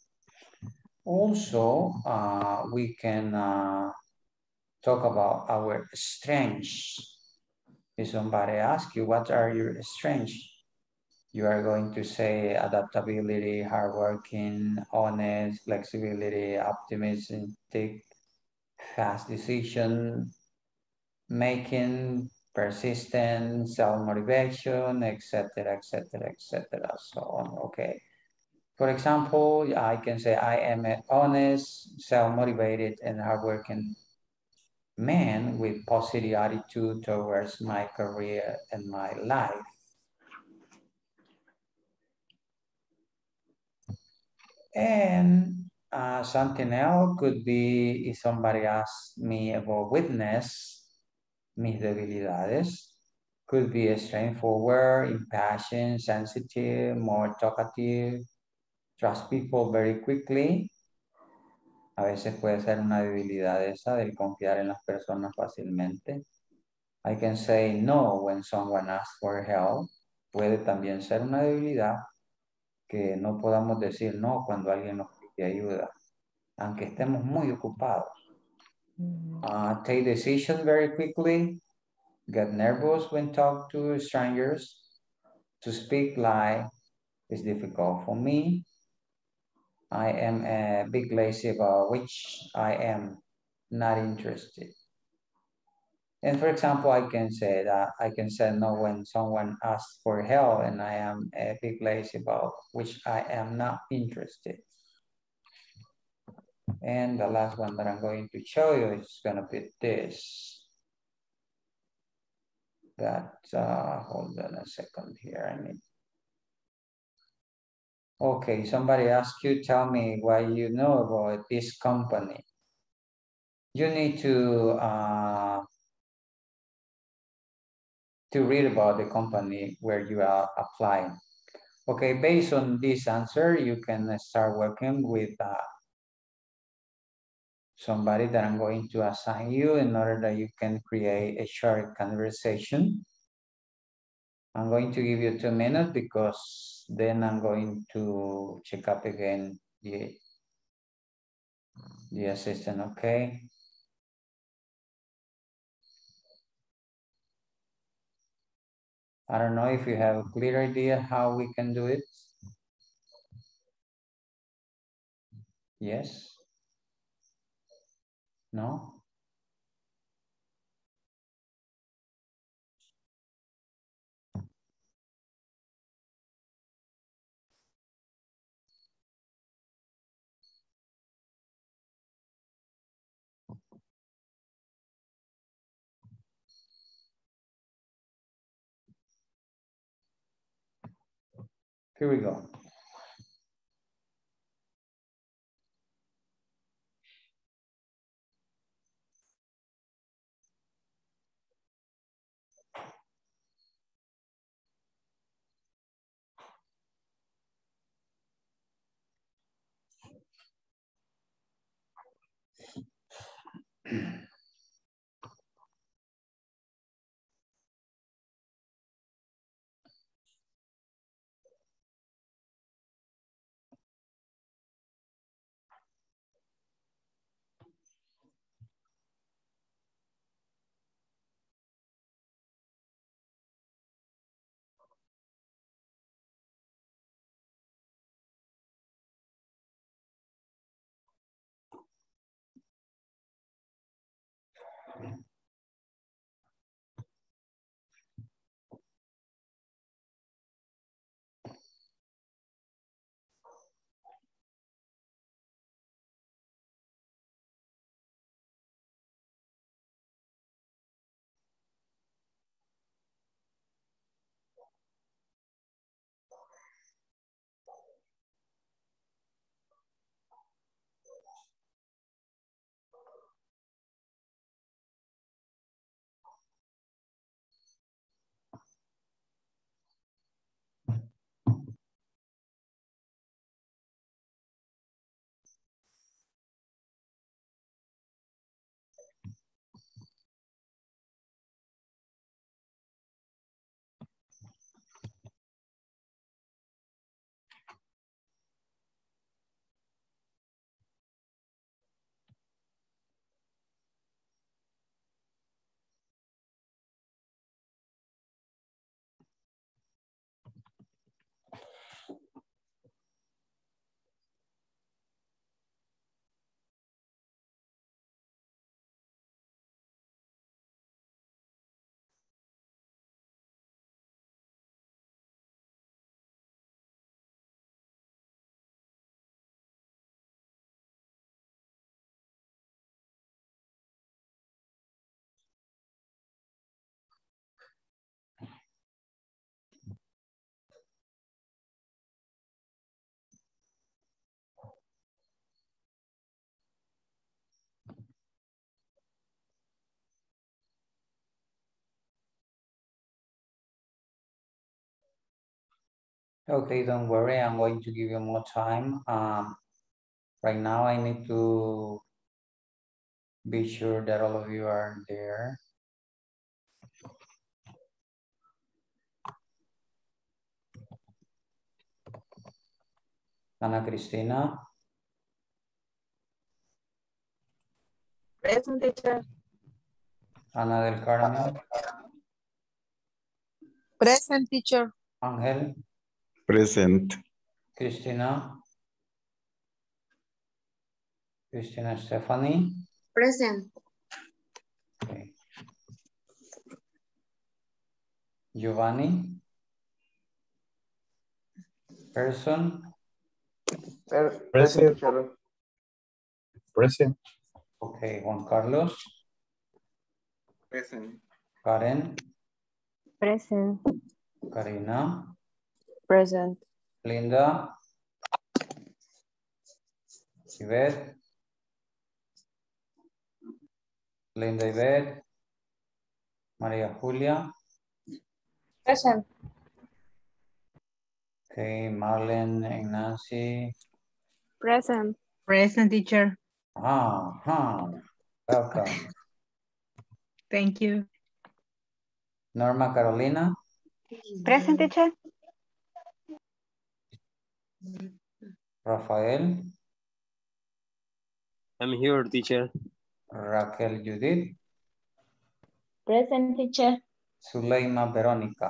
Also, we can talk about our strengths. If somebody asks you, what are your strengths? You are going to say adaptability, hardworking, honest, flexibility, optimistic, fast decision making, persistence, self-motivation, etc., etc., etc., so on. Okay. For example, I can say I am an honest, self-motivated, and hardworking man with positive attitude towards my career and my life. And something else could be if somebody asks me about weakness, mis debilidades, could be a straightforward, impassioned, sensitive, more talkative, trust people very quickly. A veces puede ser una debilidad esa del confiar en las personas fácilmente. I can say no when someone asks for help. Puede también ser una debilidad que no podamos decir no cuando alguien nos pide ayuda, aunque estemos muy ocupados. Take decisions very quickly. Get nervous when talk to strangers. To speak lie is difficult for me. I am a bit lazy about which I am not interested. And for example, I can say no when someone asks for help and I am a bit lazy about which I am not interested. And the last one that I'm going to show you is going to be this. Hold on a second here. Okay, somebody asks you, tell me what you know about this company. You need to read about the company where you are applying. Okay, based on this answer, you can start working with somebody that I'm going to assign you in order that you can create a short conversation. I'm going to give you 2 minutes because then I'm going to check up again the assistant, okay? I don't know if you have a clear idea how we can do it. Yes? No? Here we go. Okay, don't worry. I'm going to give you more time. Right now, I need to be sure that all of you are there. Ana Cristina. Present, teacher. Ana del Carmen. Present, teacher. Ángel. Present. Cristina. Cristina Stephanie. Present. Okay. Giovanni. Person. Present, teacher. Present. Okay, Juan Carlos. Present. Karen. Present. Karina. Present. Linda. Yvette. Linda Yvette. María Julia. Present. Okay, Marlene and Nancy. Present. Present, teacher. Welcome. Thank you. Norma Carolina. Present, teacher. Rafael. I'm here, teacher. Raquel Judith. Present, teacher. Zuleima Verónica.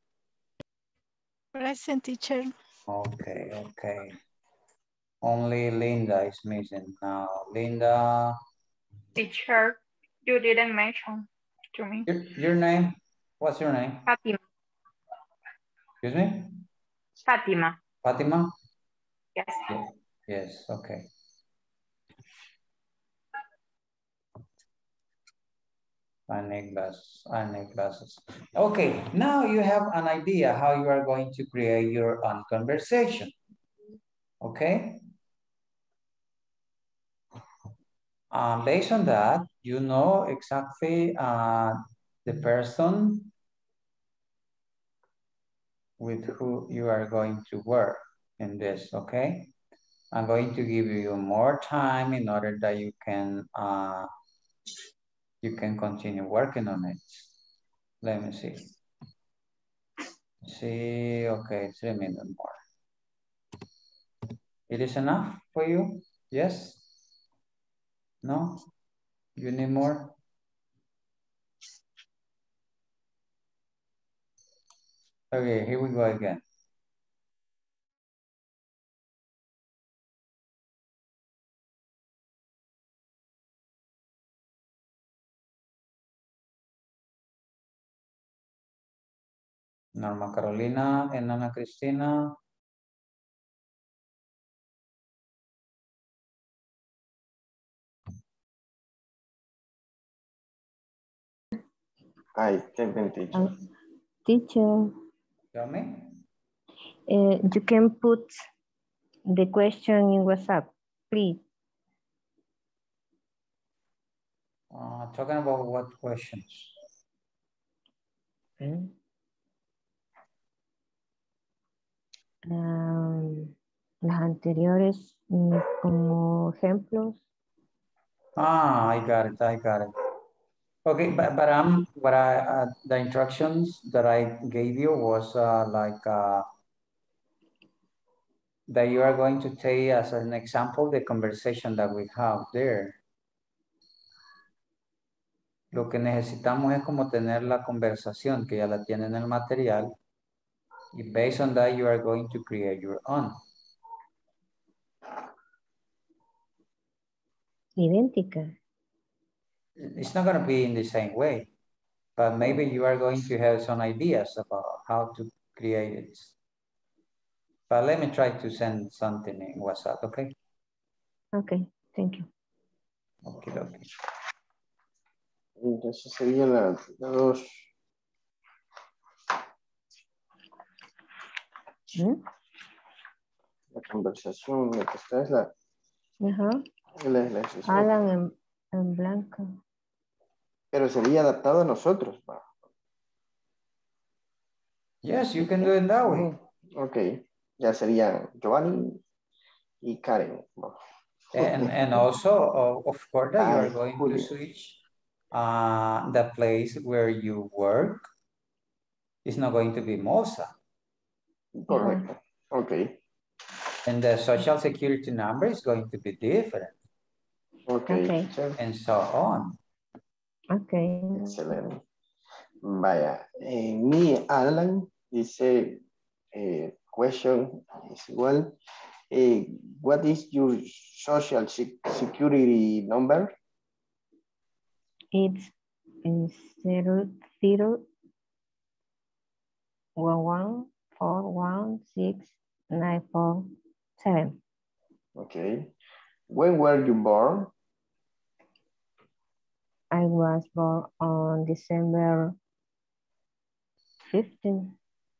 Present, teacher. Okay. Only Linda is missing now. Linda. Teacher, you didn't mention to me. Your name? What's your name? Fatima. Excuse me? Fatima. Fatima? Yes. Yes, okay. I need glasses. Okay, now you have an idea how you are going to create your own conversation. Okay? Based on that, you know exactly the person with who you are going to work in this, okay? I'm going to give you more time in order that you can continue working on it. Let me see. Okay, 3 minutes more. It is enough for you? Yes? No? You need more? Okay, here we go again. Norma Carolina and Ana Cristina. I can teacher. Teacher. Tell me. You can put the question in WhatsApp, please. Talking about what questions? Las anteriores como ejemplos. I got it. Okay, but the instructions that I gave you was that you are going to take as an example the conversation that we have there. Lo que necesitamos es como tener la conversación que ya la tiene en el material. Y based on that, you are going to create your own. Idéntica. It's not going to be in the same way, but maybe you are going to have some ideas about how to create it. But let me try to send something in WhatsApp, okay? Okay, thank you. Okay. Entonces sería la 2. La conversación, la que está es la... Alan en blanco. Pero sería adaptado a nosotros. Yes, you can do it that way. Ok, ya sería Giovanni y Karen. And also, of course, that you are going to Julio. switch the place where you work. It's not going to be Mosa. Correcto. Okay. And the social security number is going to be different. Okay. And so on. Okay. Excelente. Vaya, me, Alan, dice, question is igual. What is your social security number? It's 00114169447. Okay. When were you born? I was born on December 15.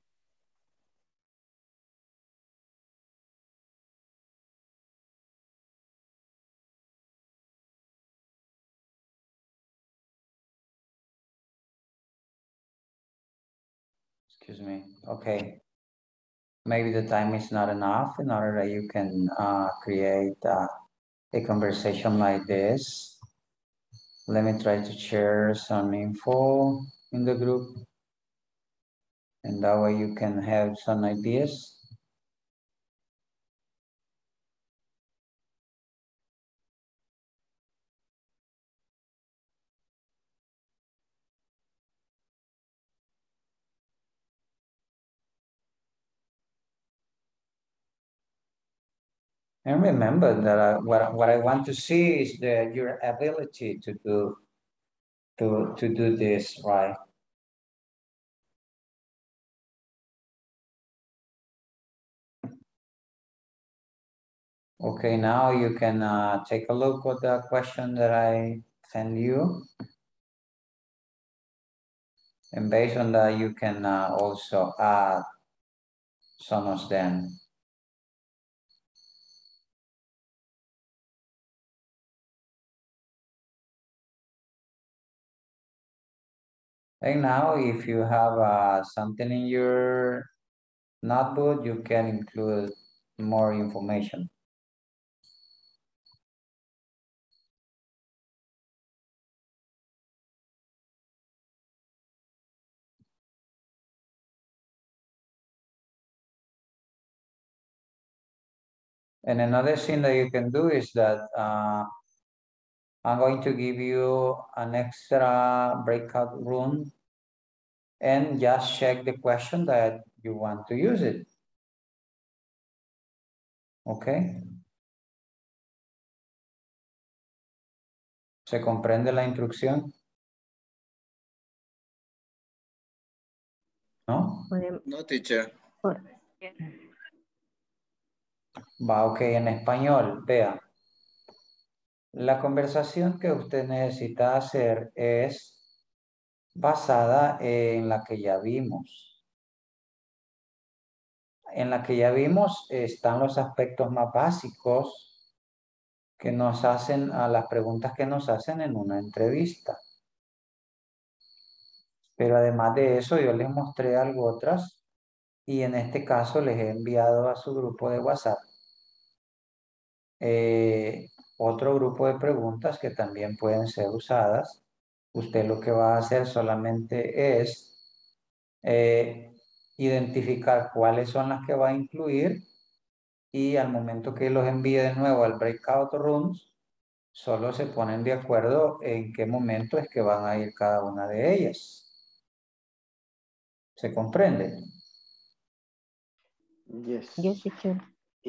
Excuse me. Okay. Maybe the time is not enough in order that you can create a conversation like this. Let me try to share some info in the group. And that way you can have some ideas. And remember that what I want to see is your ability to do this, right? Okay, now you can take a look at the question that I send you. And based on that, you can also add some of them. And now, if you have something in your notebook, you can include more information. And another thing that you can do is that I'm going to give you an extra breakout room and just check the question that you want to use it. Okay. ¿Se comprende la instrucción? ¿No? No, teacher. Va, ok, en español, vea. La conversación que usted necesita hacer es basada en la que ya vimos. En la que ya vimos están los aspectos más básicos que nos hacen a las preguntas que nos hacen en una entrevista. Pero además de eso, yo les mostré algo otras y en este caso les he enviado a su grupo de WhatsApp otro grupo de preguntas que también pueden ser usadas. Usted lo que va a hacer solamente es identificar cuáles son las que va a incluir y al momento que los envíe de nuevo al breakout rooms, solo se ponen de acuerdo en qué momento es que van a ir cada una de ellas. ¿Se comprende? Yes. Yes, teacher.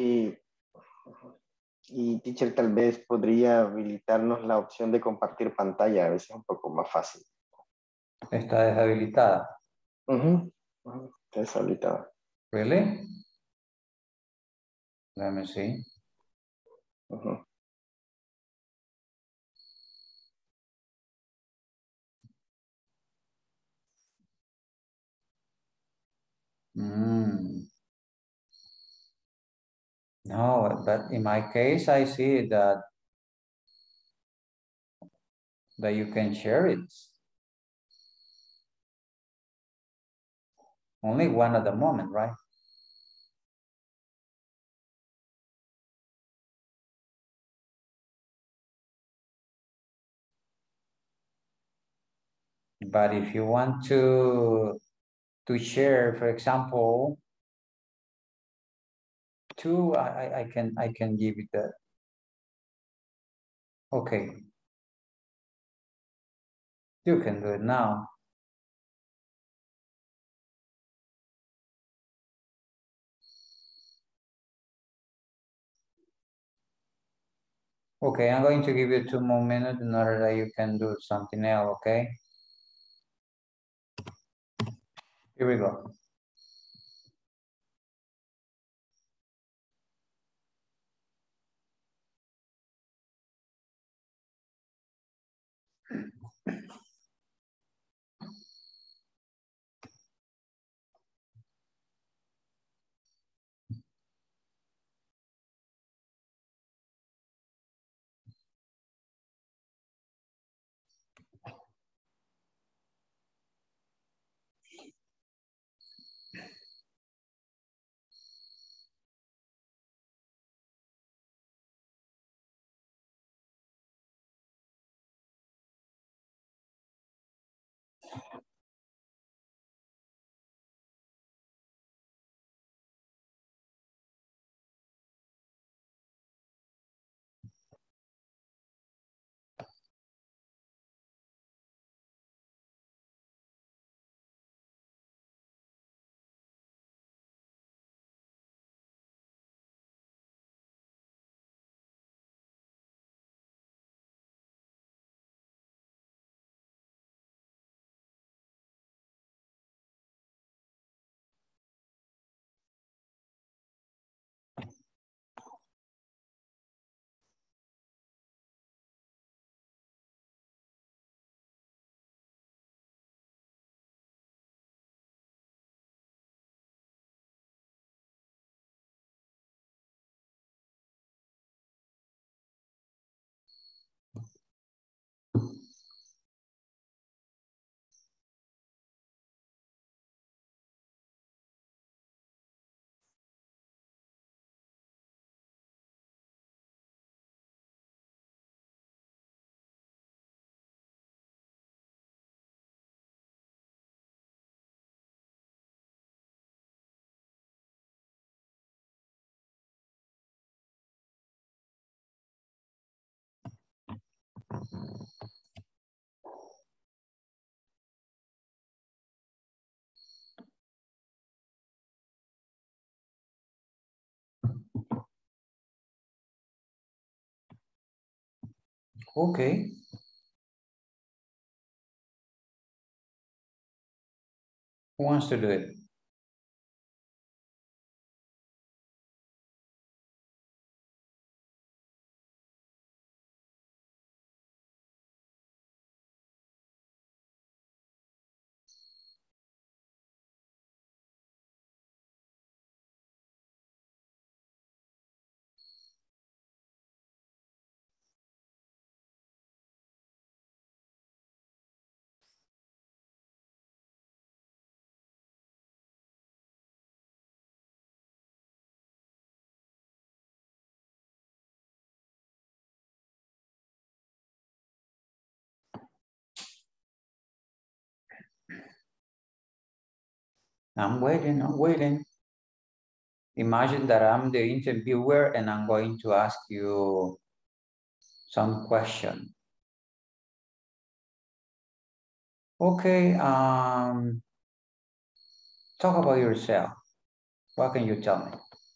Y teacher, tal vez podría habilitarnos la opción de compartir pantalla, a veces es un poco más fácil. Está deshabilitada. Está deshabilitada. Really? Let me see. No, but in my case, I see that you can share it. Only one at the moment, right? But if you want to share, for example, 2, I can give it that. Okay. You can do it now. Okay, I'm going to give you 2 more minutes in order that you can do something else, okay? Here we go. Okay. Who wants to do it? I'm waiting. Imagine that I'm the interviewer and I'm going to ask you some question. Okay, talk about yourself. What can you tell me?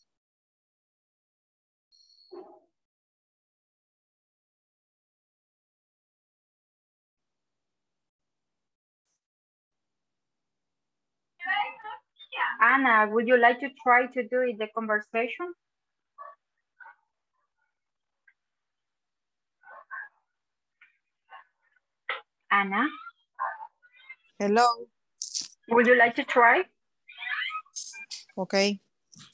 Anna, would you like to try to do it, the conversation? Anna? Hello. Would you like to try? Okay.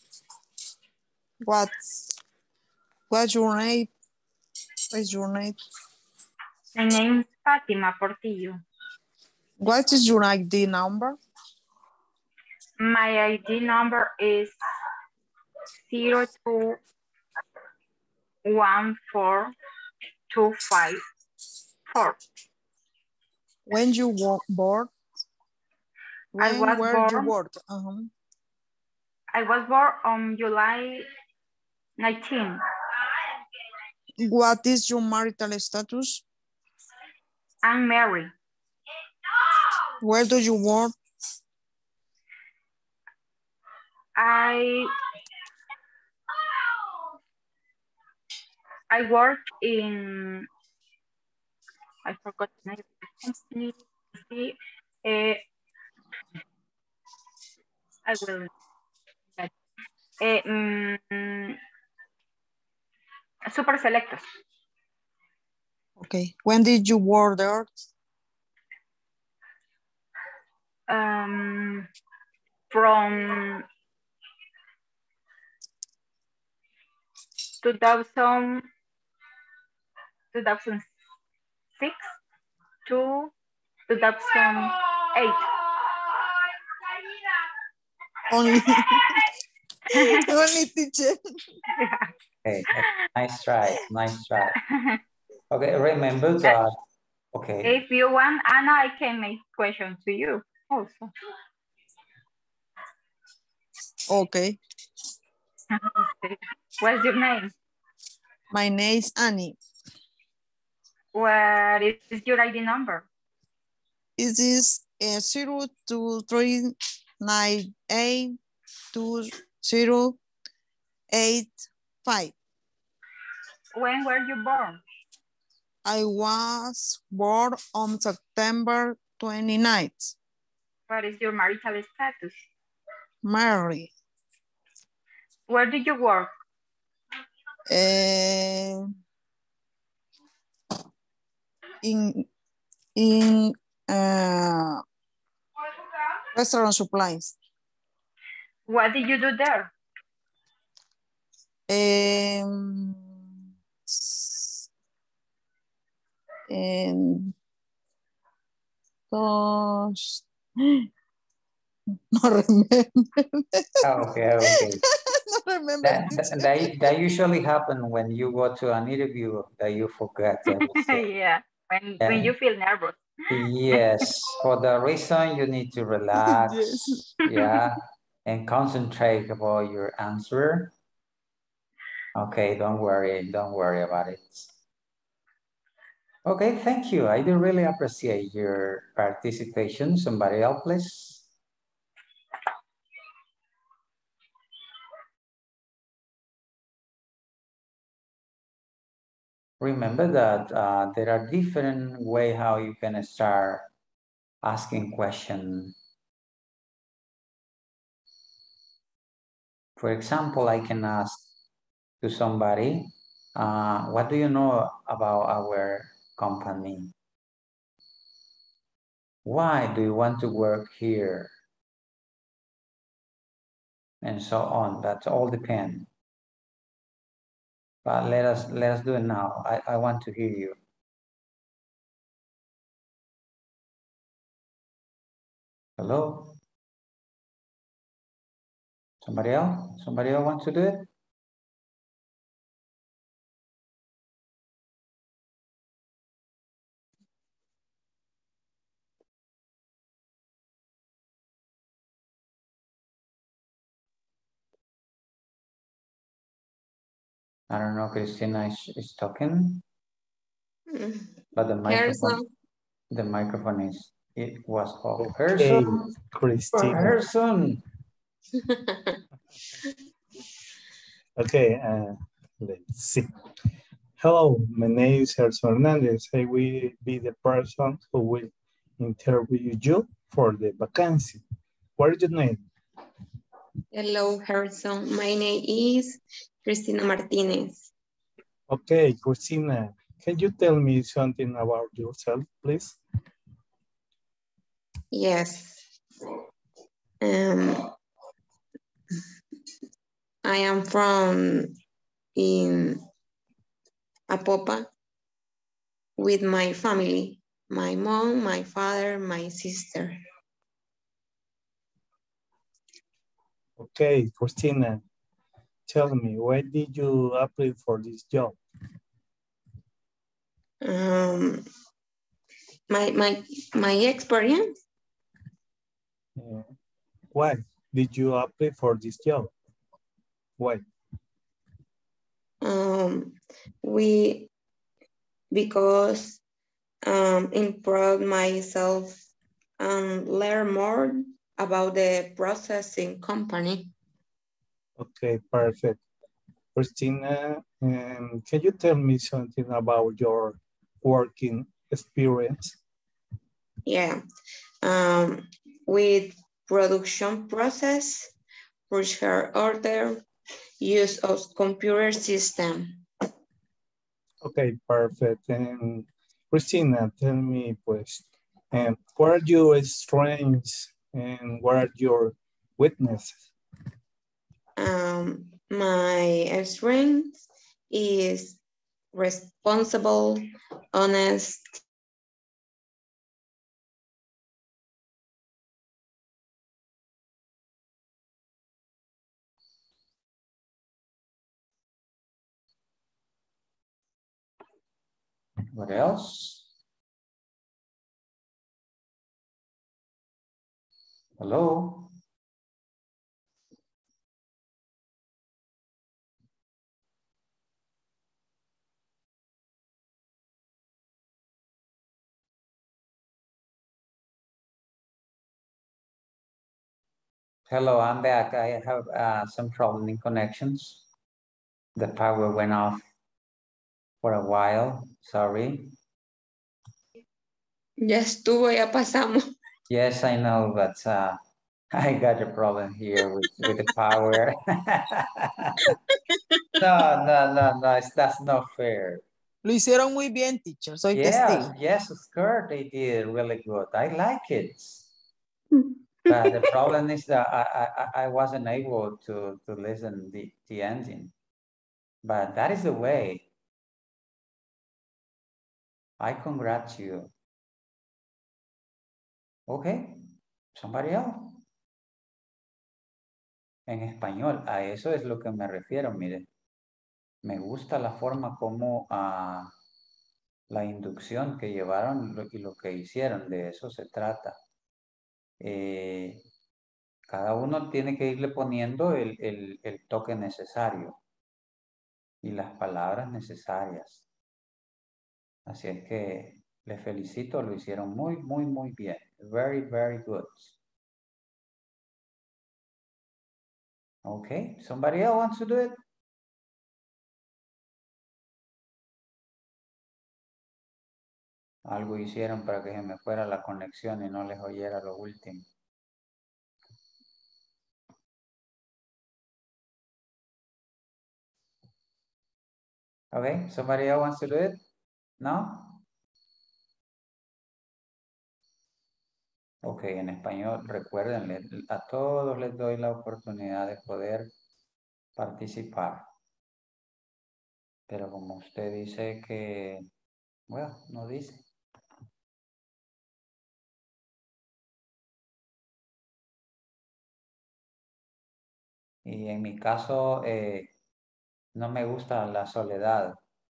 What's your name? What's your name? My name is Fatima Portillo. What is your ID number? My ID number is 0214254. When you were born? I When was were you born. born? I was born on July 19. What is your marital status? I'm married. Where do you work? I work in, I forgot the name of the company. I will. Super Selectos. Okay. When did you work there? From 2006 to 2008. Only, only teacher. Okay, nice try, nice try. Okay, remember that. Okay. If you want, Anna, I can make questions to you also. Okay. What's your name? My name is Annie. What is your ID number? It is 0239820885. When were you born? I was born on September 29th. What is your marital status? Married. Where did you work? In restaurant supplies. What did you do there? No remember. Okay. No remember. That usually happens when you go to an interview that you forget everything. Yeah, when you feel nervous. Yes, for the reason you need to relax, yes. Yeah, and concentrate about your answer. Okay, don't worry about it. Okay, thank you. I do really appreciate your participation. Somebody else, please. Remember that there are different ways how you can start asking questions. For example, I can ask to somebody, what do you know about our company? Why do you want to work here? And so on. That all depends. But let us do it now. I want to hear you. Hello? Somebody else? Somebody else wants to do it? I don't know, Christina is talking, but the microphone is, it was off. Okay, Herson, Christina. Herson. Okay, let's see. Hello, my name is Gerson Hernandez. I will be the person who will interview you for the vacancy. What is your name? Hello, Harrison. My name is Cristina Martinez. Okay, Christina, can you tell me something about yourself, please? Yes. I am from Apopa with my family, my mom, my father, my sister. Okay, Christina, tell me, why did you apply for this job? my experience. Why did you apply for this job? Why? Because improve myself and learn more about the processing company. Okay, perfect. Christina, can you tell me something about your working experience? Yeah, with production process, purchase order, use of computer system. Okay, perfect. And Christina, tell me, pues, what are your strengths and what are your weaknesses? My strength is responsible, honest. What else? Hello? Hello, I'm back. I have some problem in connections. The power went off for a while. Sorry. Ya estuvo, ya pasamos. Yes, I know, but I got a problem here with the power. No, that's not fair. Lo hicieron muy bien, teacher. Soy testigo. Yes, skirt, they did really good. I like it. But the problem is that I wasn't able to listen the ending. But that is the way. I congratulate you. Okay, somebody else. En español, a eso es lo que me refiero, mire. Me gusta la forma como la inducción que llevaron y lo que hicieron, de eso se trata. Cada uno tiene que irle poniendo el toque necesario y las palabras necesarias. Así es que les felicito, lo hicieron muy bien. Very, very good. Okay, somebody else wants to do it? Algo hicieron para que se me fuera la conexión y no les oyera lo último. Okay, somebody else wants to do it? No? Ok, en español, recuerden, a todos les doy la oportunidad de poder participar. Pero como usted dice que, bueno, no dice. Y en mi caso, no me gusta la soledad.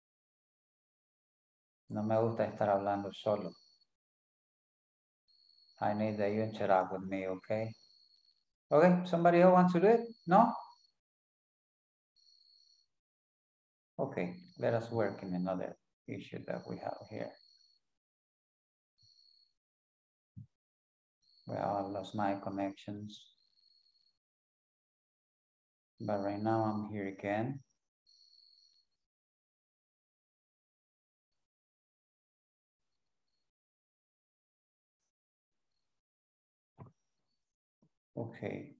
No me gusta estar hablando solo. I need that you interact with me, okay? Okay, somebody else wants to do it? No? Okay, let us work in another issue that we have here. Well, I lost my connections. But right now I'm here again. Okay.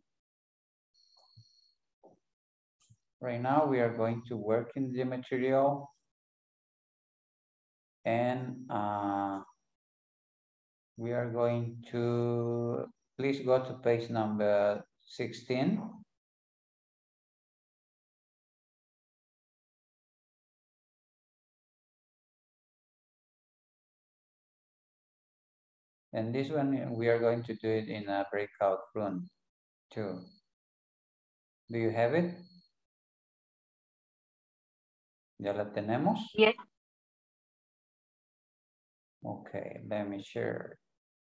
Right now we are going to work in the material and we are going to, please go to page number 16. And this one, we are going to do it in a breakout room too. Do you have it? ¿Ya la tenemos? Yes. Okay, let me share.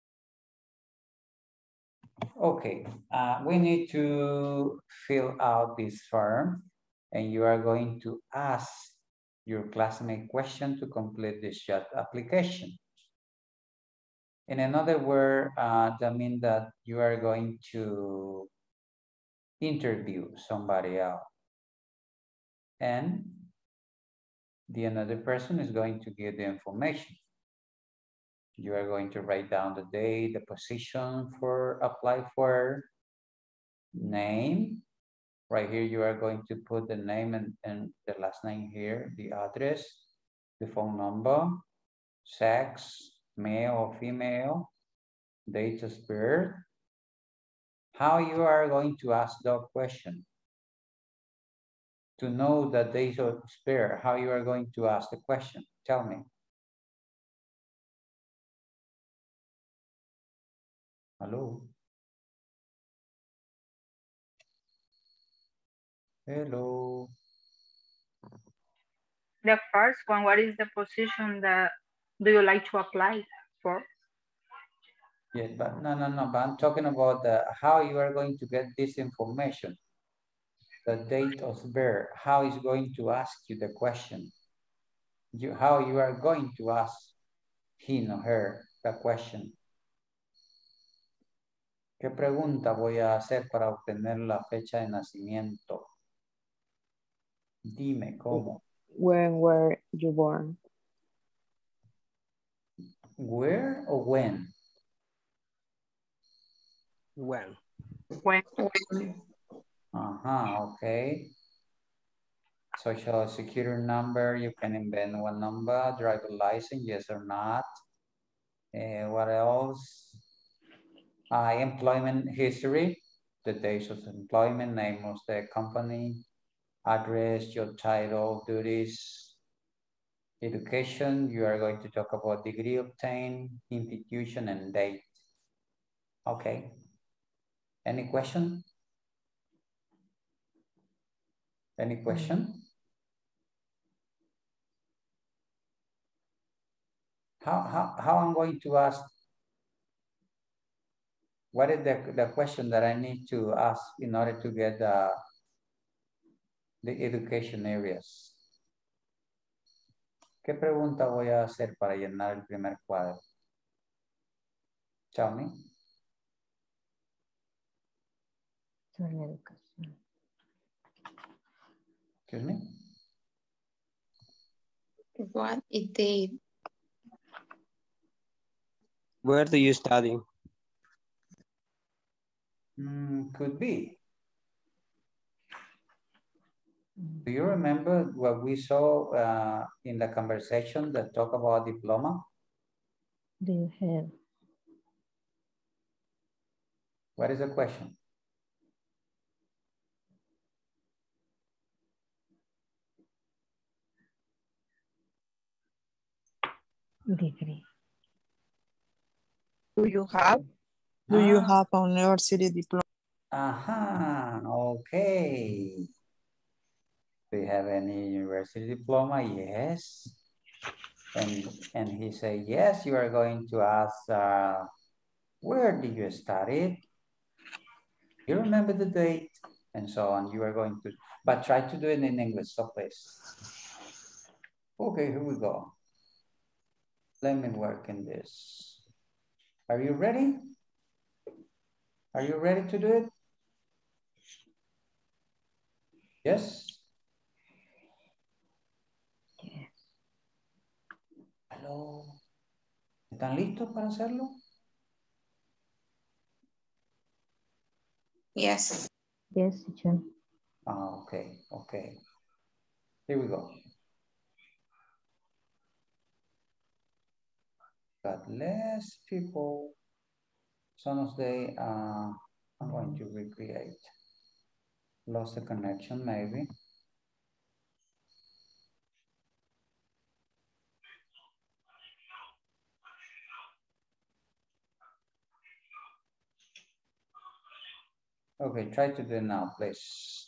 Okay, we need to fill out this form and you are going to ask your classmate question to complete this chat application. In another word, that means that you are going to interview somebody else. And the another person is going to give the information. You are going to write down the date, the position for apply for, name. Right here, you are going to put the name and the last name here, the address, the phone number, sex, male or female, date of birth. How you are going to ask that question? To know the date of birth, how you are going to ask the question? Tell me. Hello? Hello? The first one, what is the position that do you like to apply for? Yes, but no, but I'm talking about how you are going to get this information. The date of birth, how is going to ask you the question? How you are going to ask him or her the question. ¿Qué pregunta voy a hacer para obtener la fecha de nacimiento? Dime cómo. When were you born? Where or when? When. When. Okay. Social security number, you can invent one number, driver license, yes or not. What else? Employment history, the days of employment, name of the company, address, job title, duties. Education, you are going to talk about degree obtained, institution, and date. Okay. Any question? Any question? How I'm going to ask? What is the question that I need to ask in order to get the education areas? ¿Qué pregunta voy a hacer para llenar el primer cuadro? Tell me. Sobre la educación. Excuse me? What is the... Where do you study? Could be. Do you remember what we saw in the conversation that talk about diploma? Do you have? What is the question? Degree. Do you have a university diploma? Okay. Do you have any university diploma? Yes. And he said, yes, you are going to ask, where did you study? You remember the date? And so on. You are going to, but try to do it in English, so please. Okay, here we go. Let me work in this. Are you ready? Are you ready to do it? Yes? Yes. Hello. ¿Están listos para hacerlo? Yes. Yes, teacher. Okay. Here we go. Got less people. Some of the, I'm going to recreate. Lost the connection, maybe. Okay, try to do it now, please.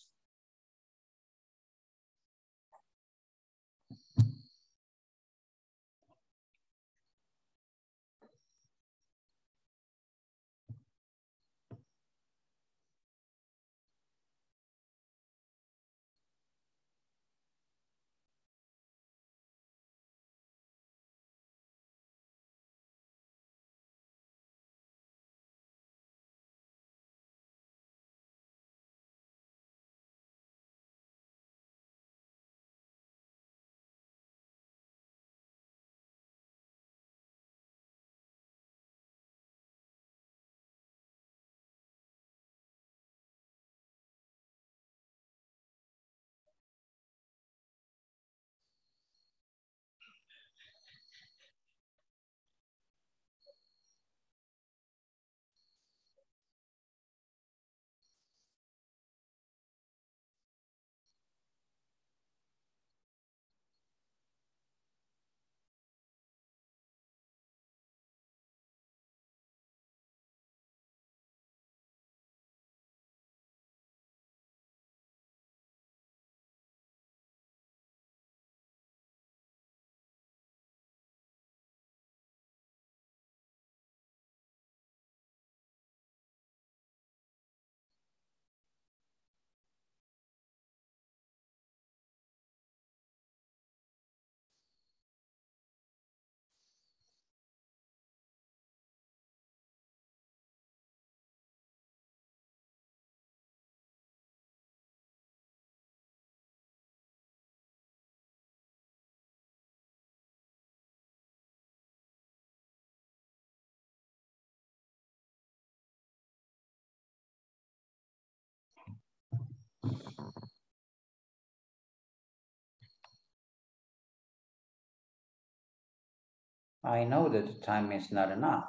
I know that the time is not enough.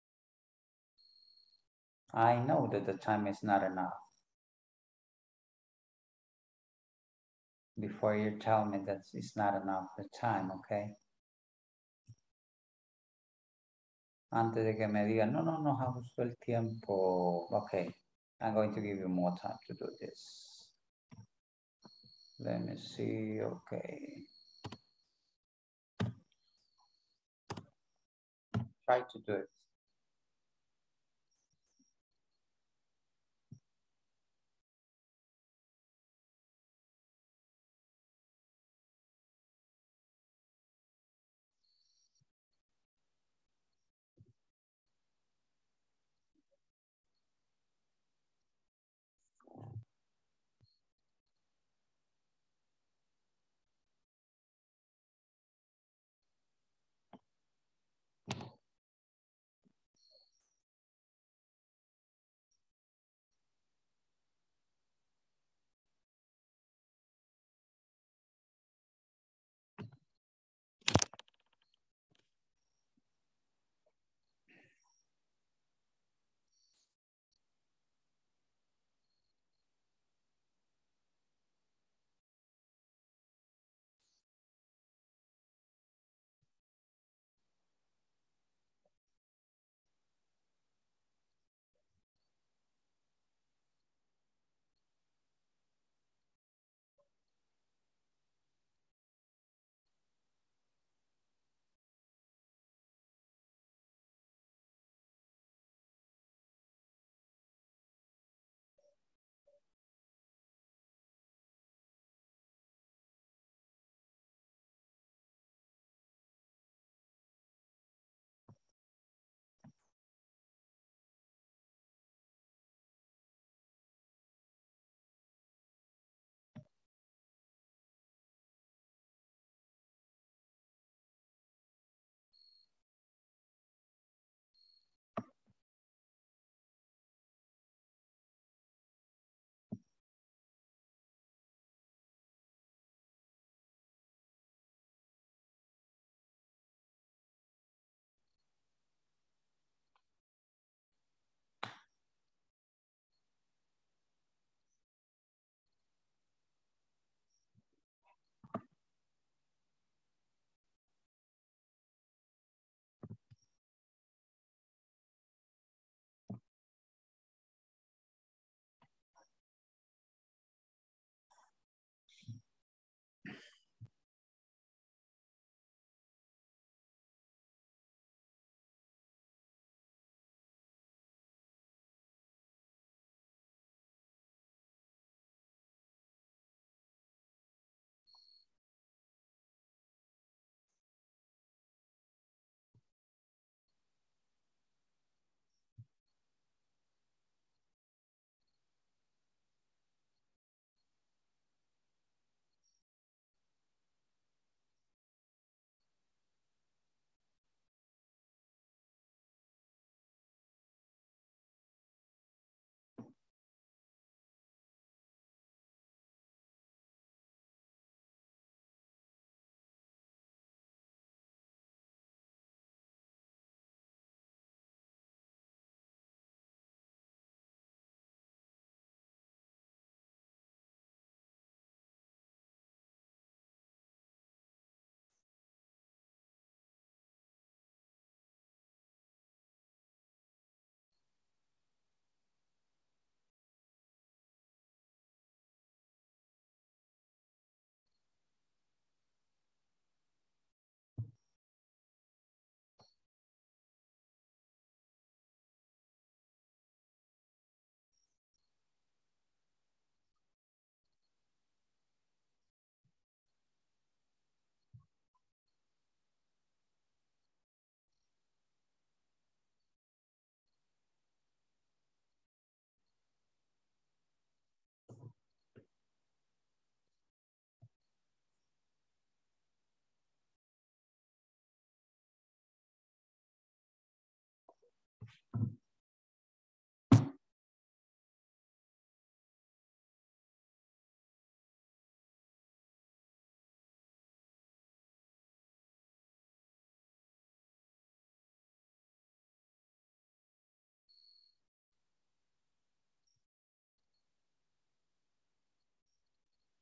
I know that the time is not enough. Before you tell me that it's not enough the time, okay? Antes de que me digan, no, no, nos ajustó el tiempo. Okay, I'm going to give you more time to do this. Let me see, okay. Try to do it.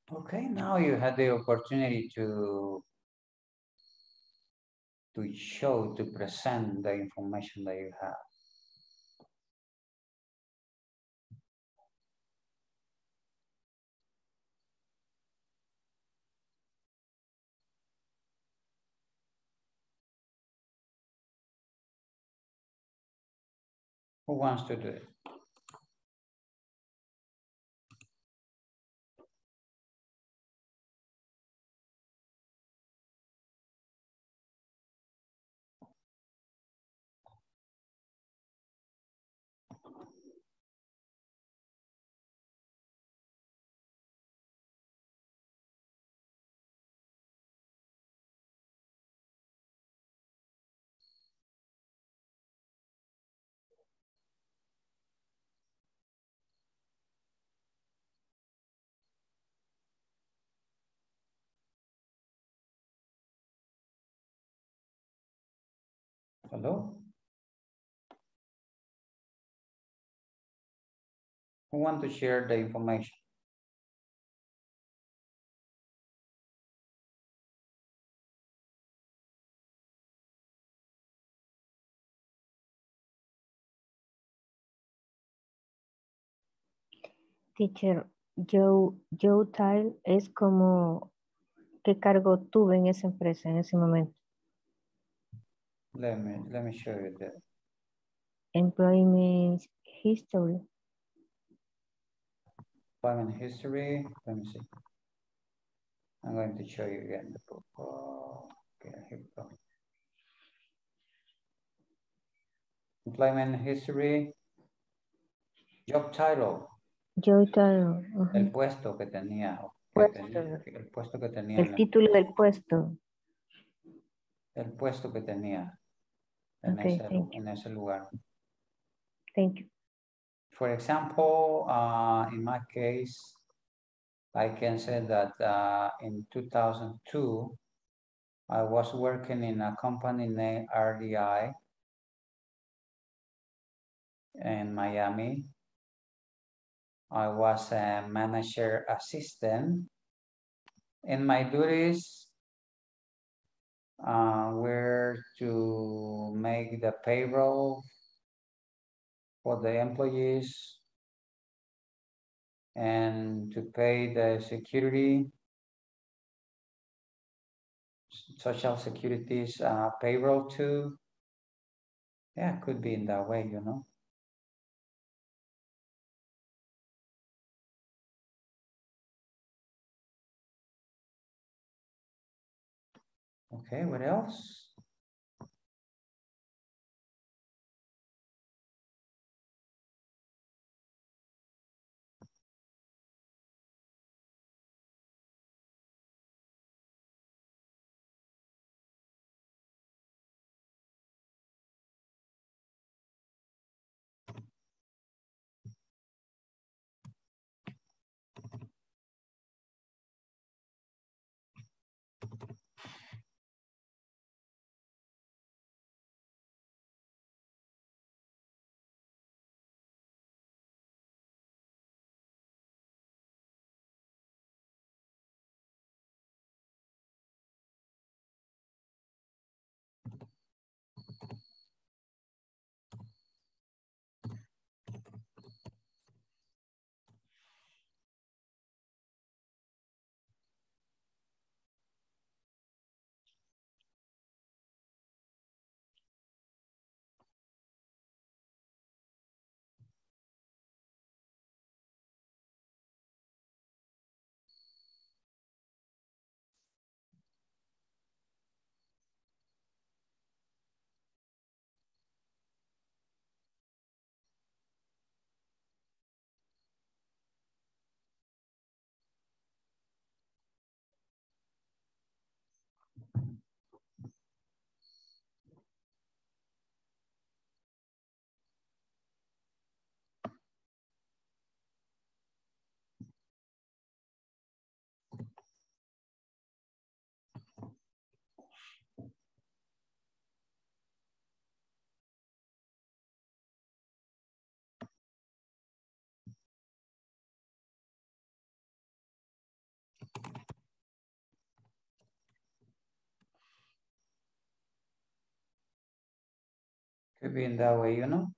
Okay, now you had the opportunity to show, to present the information that you have. Who wants to do it? Hello? Who want to share the information? Teacher, Joe Tile es como, ¿qué cargo tuve en esa empresa en ese momento? Let me show you that. Employment history. Employment history, let me see. I'm going to show you again the book. Okay, here we go. Employment history, job title. Joe Tile. El puesto que tenía. El puesto que tenía. El título del puesto. El puesto que tenía en, Okay, en ese lugar. Thank you. For example, in my case, I can say that in 2002, I was working in a company named RDI in Miami. I was a manager assistant. And my duties were to make the payroll for the employees and to pay the security, social security's payroll too. Yeah, it could be in that way, you know. Okay, what else? Could be in that way, you know?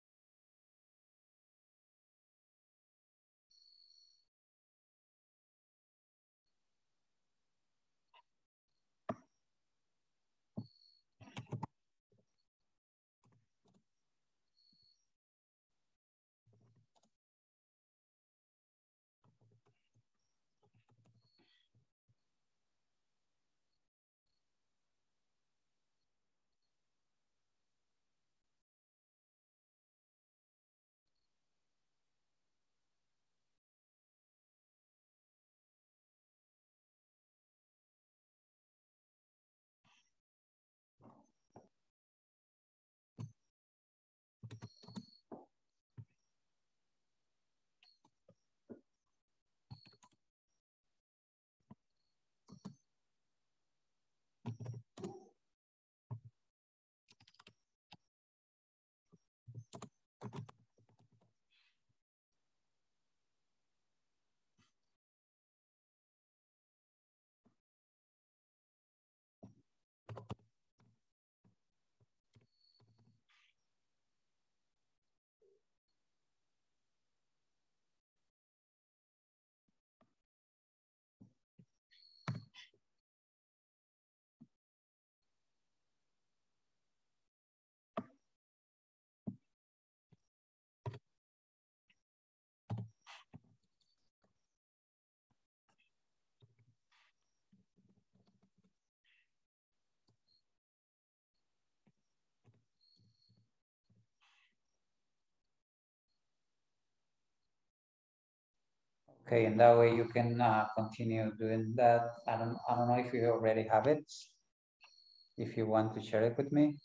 Okay, and that way you can continue doing that. I don't know if you already have it. If you want to share it with me.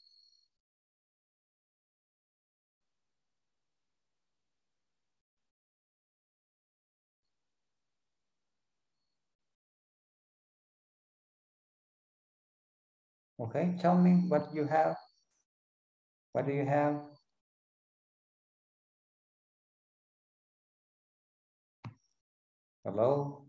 Okay, tell me what you have. What do you have? Hello?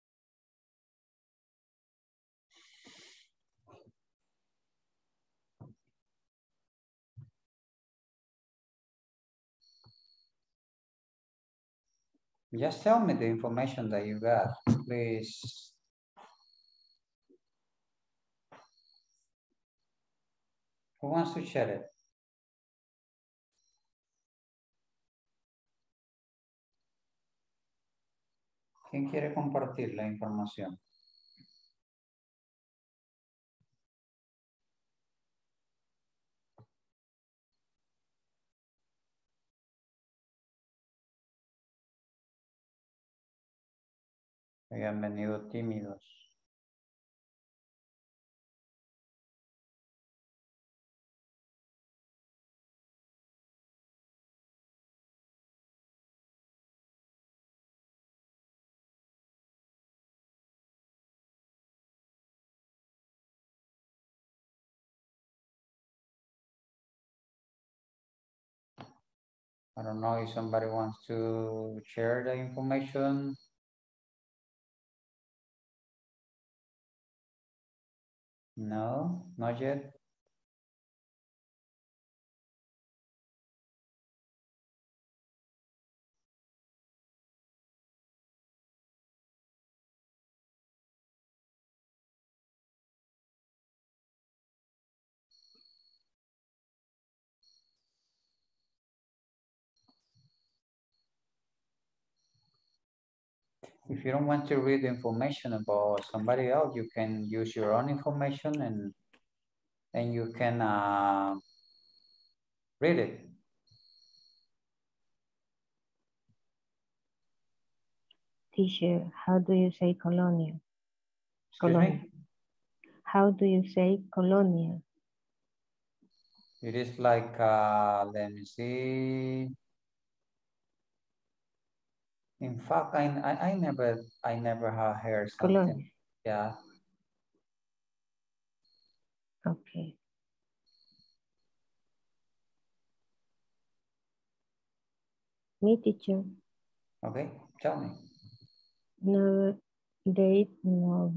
Just tell me the information that you got, please. Who wants to share it? ¿Quién quiere compartir la información? Hayan venido tímidos. I don't know if somebody wants to share the information. No, not yet. If you don't want to read the information about somebody else, you can use your own information and you can read it. Teacher, how do you say colonia? Excuse me? How do you say colonia? It is like, let me see. In fact, I never have heard something. Colonia. Yeah. Okay. Me, teacher. Okay, tell me. No, date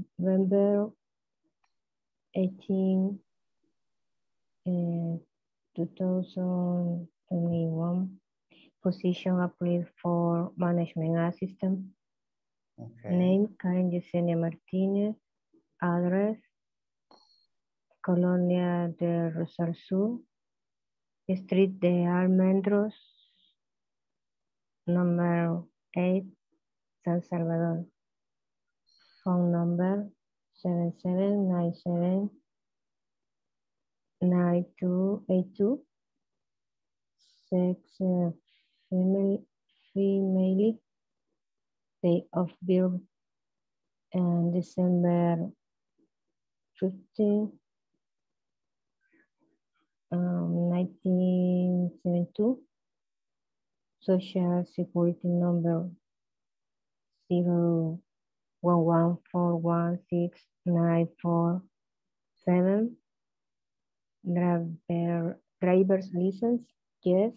November 18, 2021. Position applied for management assistant. Okay. Name, Karen Yesenia Martinez. Address, Colonia de Rosal Sur. Street de Almendros. Number 8, San Salvador. Phone number 7797-9282. Sex, female. Date of birth, and December 15, 1972. Social Security number 011416947. Driver's license, yes.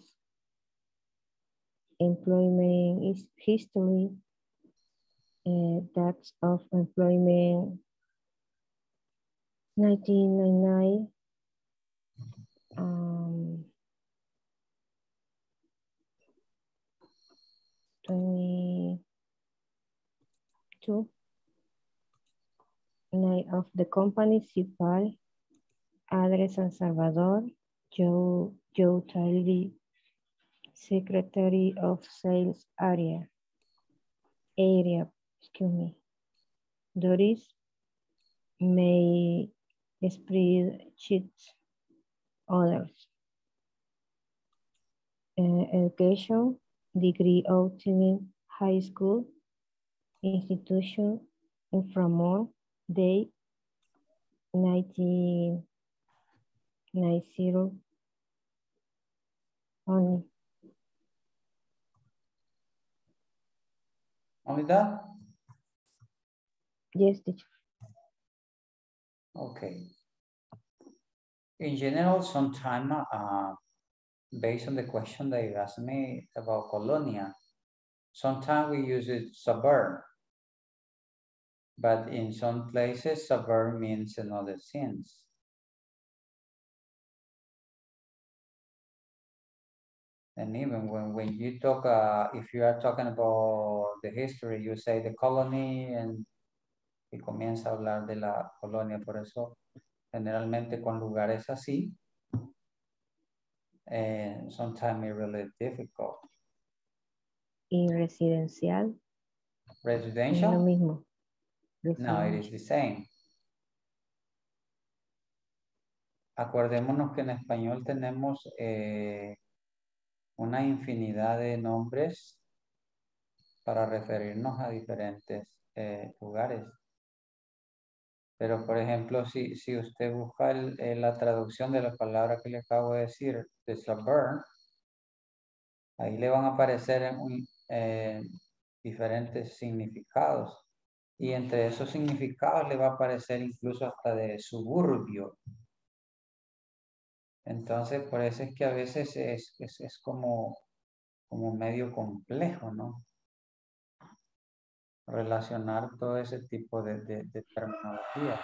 Employment history, dates of employment 1999. 22. Name of the company, CIPAL. Address, San Salvador. Joe Talvi, Secretary of Sales Area. Doris May spreadsheets. Others. Education, degree obtained high school, institution, inframural, date 1990 only. Only that? Yes, teacher. Okay. In general, sometimes, based on the question that you asked me about colonia, sometimes we use it suburb. But in some places, suburb means another sense. And even when you talk, if you are talking about the history, you say the colony y comienza a hablar de la colonia. Por eso, generalmente con lugares así, sometimes it's really difficult. ¿Y residencial? Residential? Es lo mismo. No, it is the same. Acordémonos que en español tenemos una infinidad de nombres para referirnos a diferentes lugares. Pero, por ejemplo, si usted busca la traducción de la palabra que le acabo de decir, de suburb, ahí le van a aparecer diferentes significados. Y entre esos significados le va a aparecer incluso hasta de suburbio. Entonces, por eso es que a veces es como medio complejo, ¿no? Relacionar todo ese tipo de terminología.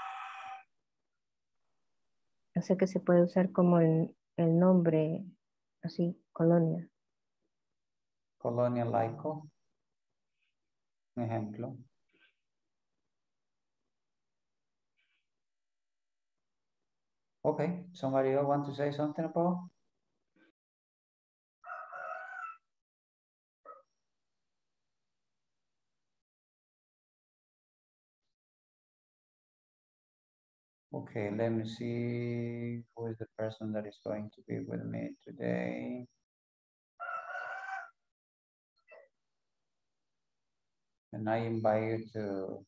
O sea que se puede usar como el nombre, así, colonia. Colonia laico. Un ejemplo. Okay, somebody else want to say something about? Okay, let me see who is the person that is going to be with me today. And I invite you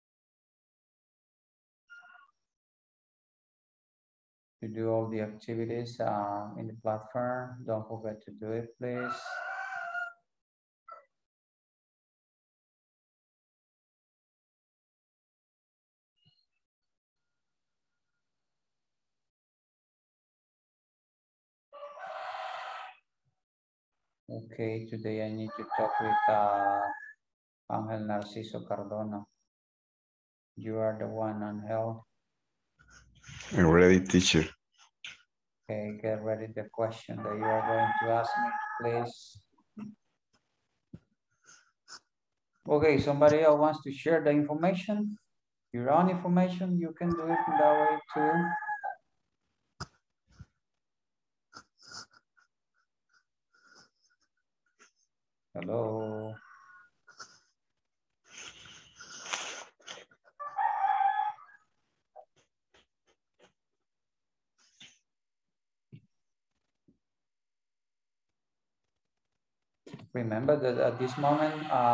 to do all the activities in the platform. Don't forget to do it, please. Okay, today I need to talk with Ángel Narciso Cardona. You are the one, Ángel. I'm ready, teacher. Okay, get ready the question that you are going to ask me, please. Okay, somebody else wants to share the information? Your own information, you can do it in that way too. Hello. Remember that at this moment,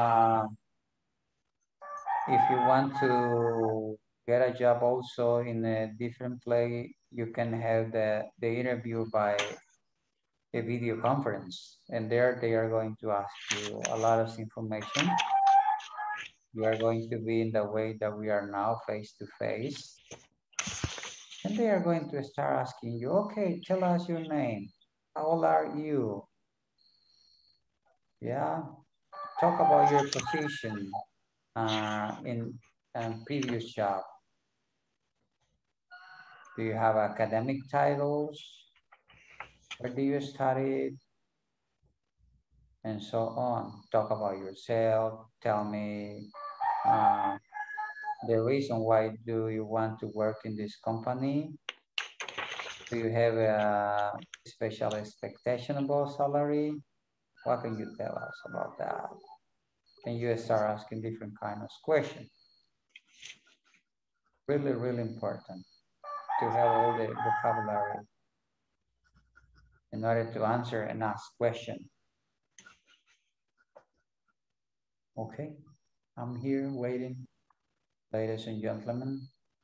if you want to get a job also in a different place, you can have the interview by a video conference. And there they are going to ask you a lot of information. You are going to be in the way that we are now, face to face. And they are going to start asking you, okay, tell us your name. How old are you? Yeah, talk about your position in previous job. Do you have academic titles? Where do you study? And so on. Talk about yourself. Tell me the reason why do you want to work in this company? Do you have a special expectation about salary? What can you tell us about that? And you start asking different kinds of questions. Really, really important to have all the vocabulary in order to answer and ask questions. Okay, I'm here waiting, ladies and gentlemen.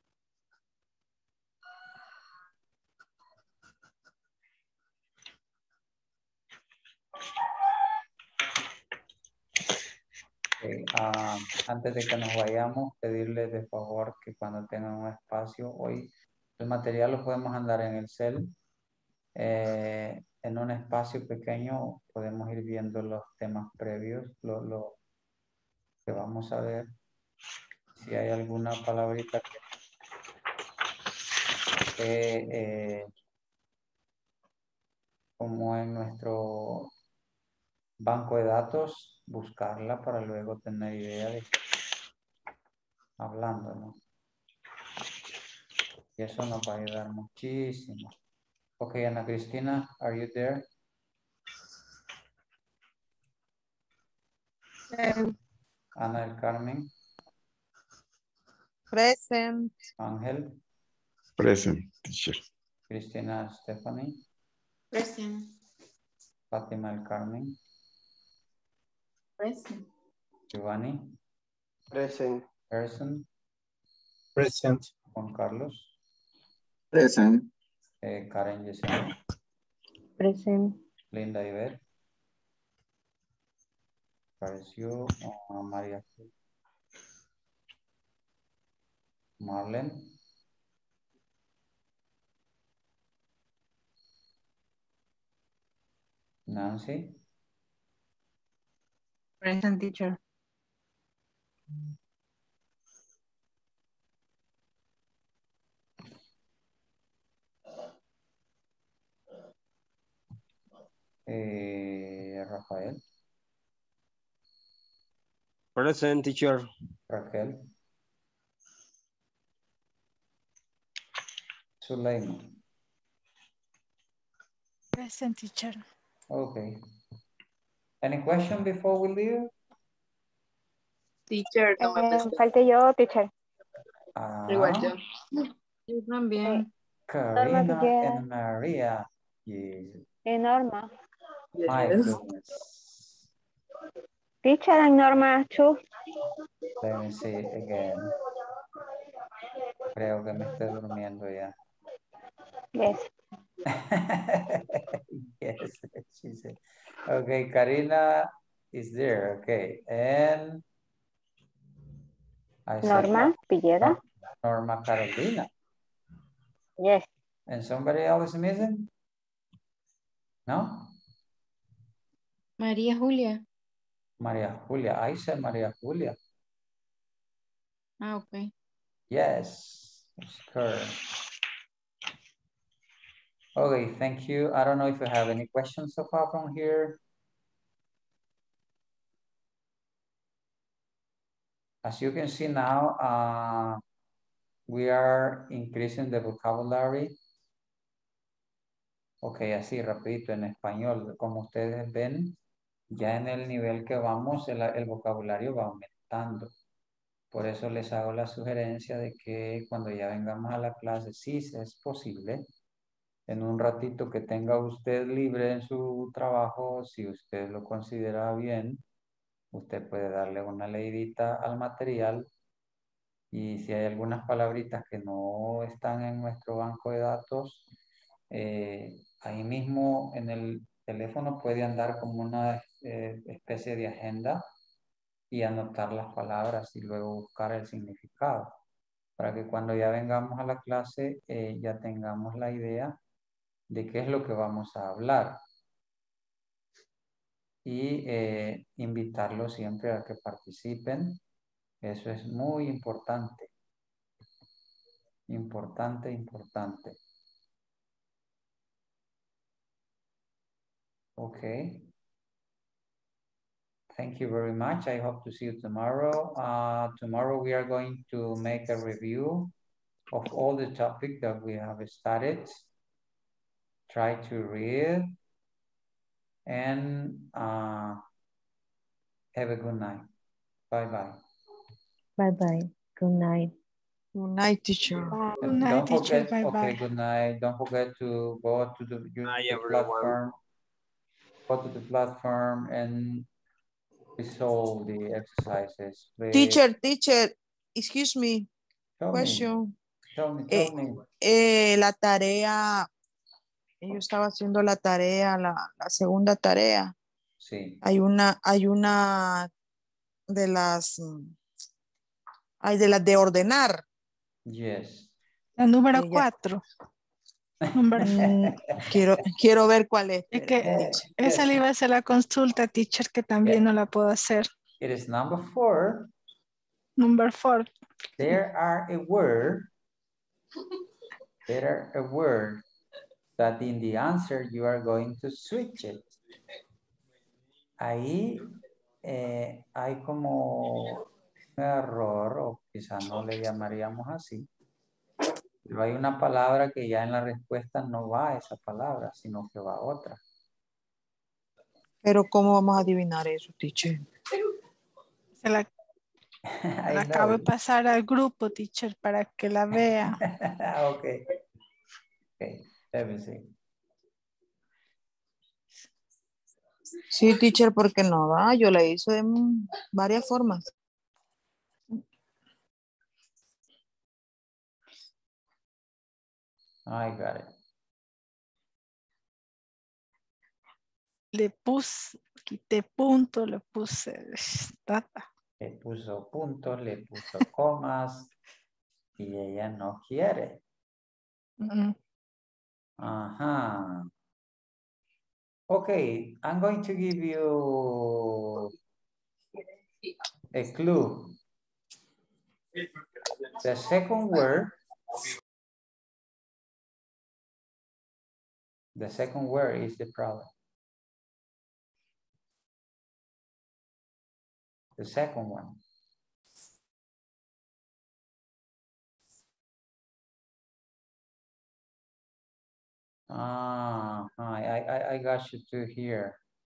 Okay, antes de que nos vayamos, pedirles de favor que cuando tengan un espacio, hoy el material lo podemos andar en el cel. En un espacio pequeño podemos ir viendo los temas previos, lo que vamos a ver. Si hay alguna palabrita que como en nuestro banco de datos, buscarla para luego tener idea de hablando, ¿no? Y eso nos va a ayudar muchísimo. Okay, Ana Cristina, are you there? Ana del Carmen. Present. Ángel. Present, teacher. Cristina Stephanie. Present. Fátima del Carmen. Present. Giovanni. Present. Person. Present. Juan Carlos. Present. Karen Yesenia. Present. Linda Iber. Pareció María. Marlene. Nancy. Present, teacher. Rafael. Present, teacher. Raquel. Suleiman. Present, teacher. Okay. Any question before we leave? Teacher, no me Falte yo, teacher. Igual yo. Yo también. Karina and Maria. Yes. Norma. My goodness. Teacher and Norma too. Let me see again. Creo que me estoy durmiendo ya. Yes. Yes, she said. Okay, Karina is there. Okay, and I Norma Villeda. Norma Carolina. Yes. And somebody else is missing? No? María Julia. Maria Julia. I said Maria Julia. Ah, okay. Yes, it's correct. Okay, thank you. I don't know if you have any questions so far from here. As you can see now, we are increasing the vocabulary. Ok, así rapidito en español. Como ustedes ven, ya en el nivel que vamos, el vocabulario va aumentando. Por eso les hago la sugerencia de que cuando ya vengamos a la clase, si es posible, en un ratito que tenga usted libre en su trabajo, si usted lo considera bien, usted puede darle una leidita al material y si hay algunas palabritas que no están en nuestro banco de datos, ahí mismo en el teléfono puede andar como una especie de agenda y anotar las palabras y luego buscar el significado, para que cuando ya vengamos a la clase ya tengamos la idea de qué es lo que vamos a hablar. Y invitarlos siempre a que participen. Eso es muy importante. Importante. Okay. Thank you very much. I hope to see you tomorrow. Tomorrow we are going to make a review of all the topics that we have studied. Try to read and have a good night. Bye-bye. Bye-bye. Good night. Good night, teacher. Good night, teacher. Bye-bye. Okay, good night. Don't forget to go to the platform. Go to the platform and resolve the exercises. Please. Teacher, excuse me. Question. Tell me. La tarea, yo estaba haciendo la tarea, la segunda tarea. Sí. Hay una de las de ordenar. Yes. La número 4. Quiero ver cuál es. Es que esa le iba a hacer la consulta, teacher, que también no la puedo hacer. It is number 4. Number 4. There are a word that in the answer you are going to switch it. Ahí hay como un error, o quizá no le llamaríamos así, pero hay una palabra que ya en la respuesta no va a esa palabra, sino que va a otra. Pero ¿cómo vamos a adivinar eso, teacher? Se la acabo de pasar al grupo, teacher, para que la vea. Okay. Let me see. Sí, teacher, porque no da. Yo la hice de varias formas. I got it. Le puse, quité punto, le puse data. Le puso puntos, le puso comas y ella no quiere. Ajá. Okay, I'm going to give you a clue. The second word is the problem. The second one. I got you to here.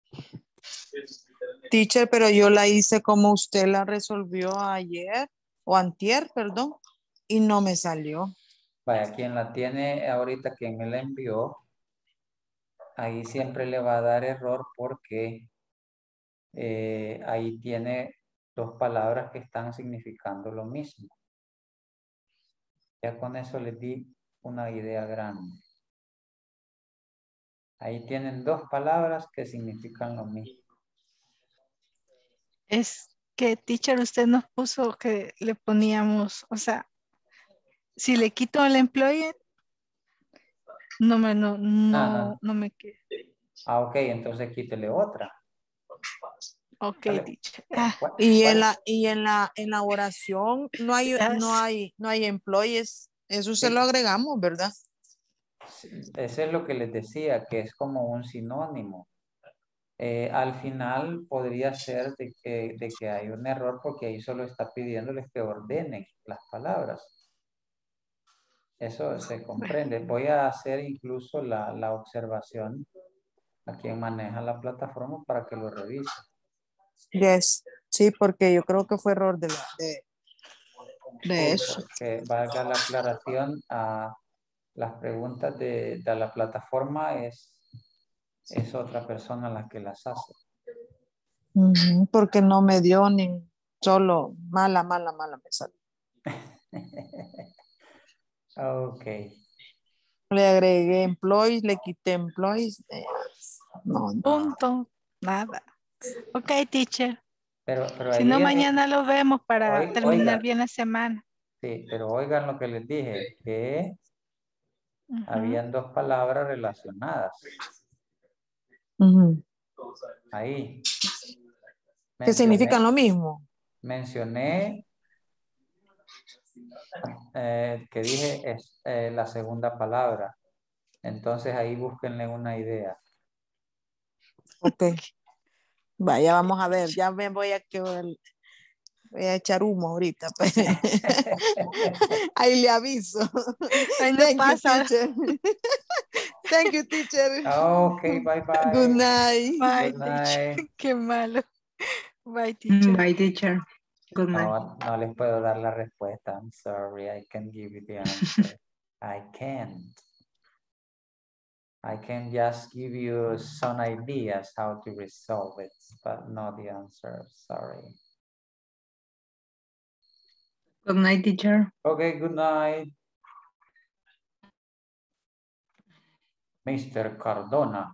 Teacher, pero yo la hice como usted la resolvió ayer, o antier, perdón, y no me salió. Vaya, quien la tiene ahorita, quien me la envió, ahí siempre le va a dar error porque ahí tiene dos palabras que están significando lo mismo. Ya con eso les di una idea grande. Ahí tienen dos palabras que significan lo mismo. Es que, teacher, usted nos puso que le poníamos, o sea, si le quito al employee, no me queda. Ok, entonces quítele otra. Ok, teacher. Y en la oración no hay employees. Eso se lo agregamos, ¿verdad? Eso es lo que les decía, que es como un sinónimo. Al final podría ser de que hay un error porque ahí solo está pidiéndoles que ordenen las palabras. Eso se comprende. Voy a hacer incluso la observación a quien maneja la plataforma para que lo revise. Yes. Sí, porque yo creo que fue error de eso. Que valga la aclaración, a las preguntas de la plataforma es otra persona la que las hace. Porque no me dio ni solo mala me salió. Ok. Le agregué employees, le quité employees. No. Punto, nada. Ok, teacher. Pero Si ahí no, mañana lo vemos para terminar bien la semana. Sí, pero oigan lo que les dije, que habían dos palabras relacionadas. Ahí. ¿Qué significan lo mismo? Mencioné que dije es la segunda palabra. Entonces ahí búsquenle una idea. Ok. Vaya, vamos a ver. Ya me voy a echar humo ahorita. Ahí le aviso. Ahí no pasa. Thank you, teacher. Ok, bye bye. Good night. Bye, Good teacher. night. Qué malo. Bye, teacher. Bye, teacher. Good night. No les puedo dar la respuesta. I'm sorry, I can't give you the answer. I can't. I can just give you some ideas how to resolve it, but not the answer. Sorry. Good night, teacher. Okay, good night. Mr. Cardona.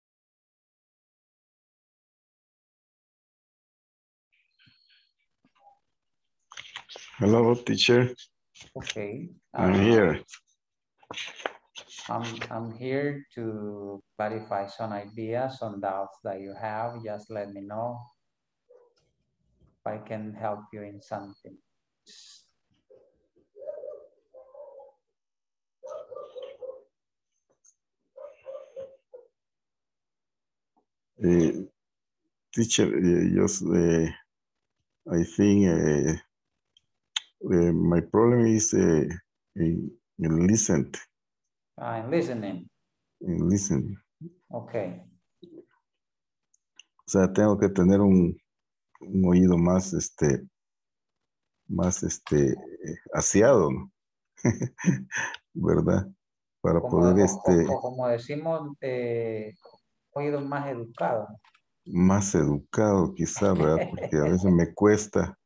Hello, teacher. Okay. I'm here. I'm here to clarify some ideas, some doubts that you have. Just let me know if I can help you in something. Teacher, I think my problem is in listen. In listening. In listening. Okay. O sea, tengo que tener un oído más, aseado, ¿no? ¿Verdad? Para poder, como decimos, oído más educado. Más educado quizá, ¿verdad? Porque a veces me cuesta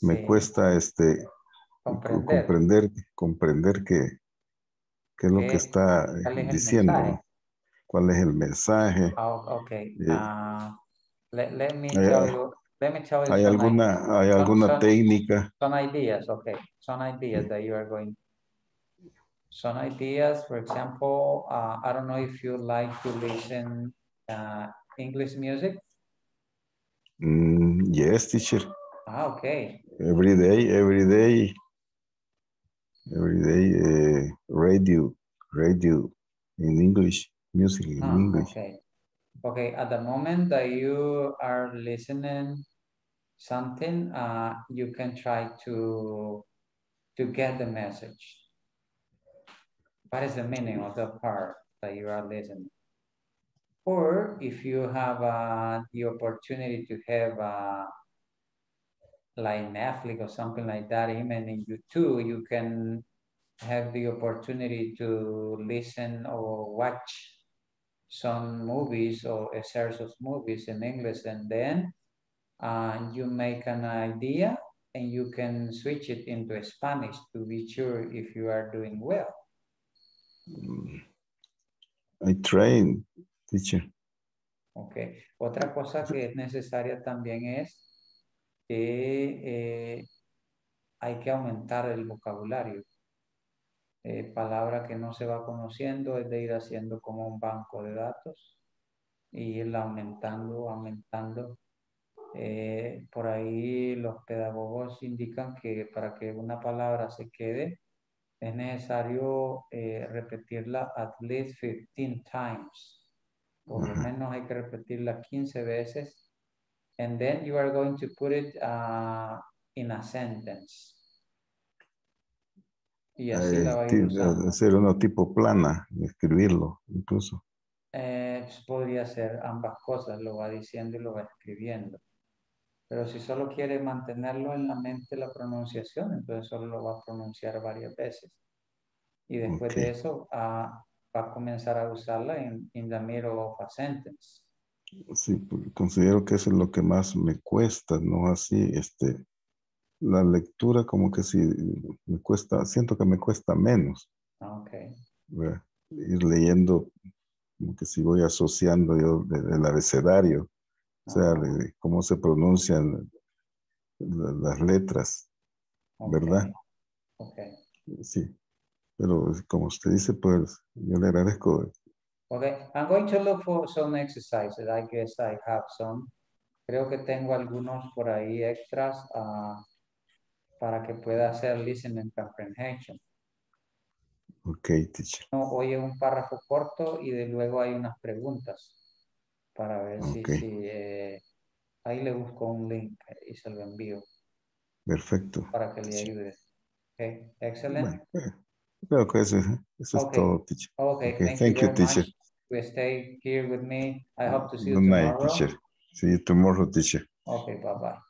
comprender qué es lo que está diciendo, ¿no? ¿Cuál es el mensaje? Okay. Let me tell you. ¿Hay alguna técnica? Some ideas, okay. Some ideas that you are going. Some ideas, for example, I don't know if you like to listen English music. Yes, teacher. Okay. Every day, radio in English, music in English. Okay, at the moment that you are listening something, you can try to get the message. What is the meaning of the part that you are listening? Or if you have the opportunity to have like Netflix or something like that, even in YouTube, you can have the opportunity to listen or watch some movies or a series of movies in English, and then you make an idea and you can switch it into Spanish to be sure if you are doing well. I train, teacher. Okay. Otra cosa que es necesaria también es que hay que aumentar el vocabulario. Palabra que no se va conociendo es de ir haciendo como un banco de datos y irla aumentando. Por ahí los pedagogos indican que para que una palabra se quede, es necesario repetirla at least 15 times. Por lo menos hay que repetirla 15 veces. And then you are going to put it in a sentence. Y así la va a ir usando. Hacer uno tipo plana, escribirlo incluso. Pues podría ser ambas cosas, lo va diciendo y lo va escribiendo. Pero si solo quiere mantenerlo en la mente la pronunciación, entonces solo lo va a pronunciar varias veces. Y después de eso va a comenzar a usarla in the middle of a sentence. Sí, porque considero que eso es lo que más me cuesta, ¿no? Así, la lectura como que sí me cuesta, siento que me cuesta menos. Okay. Ir leyendo, como que si voy asociando yo el abecedario, o sea, de cómo se pronuncian las letras, ¿verdad? Okay. Sí, pero como usted dice, pues yo le agradezco. Okay, I'm going to look for some exercises. I guess I have some. Creo que tengo algunos por ahí extras para que pueda hacer listening comprehension. Ok, teacher. No, oye un párrafo corto y de luego hay unas preguntas para ver si ahí le busco un link y se lo envío. Perfecto. Para que le ayude. Ok, excelente. Bueno, creo que eso es todo, teacher. Okay, thank you very teacher. much. You stay here with me. I hope to see you Good night, tomorrow. teacher. See you tomorrow, teacher. Okay, bye-bye.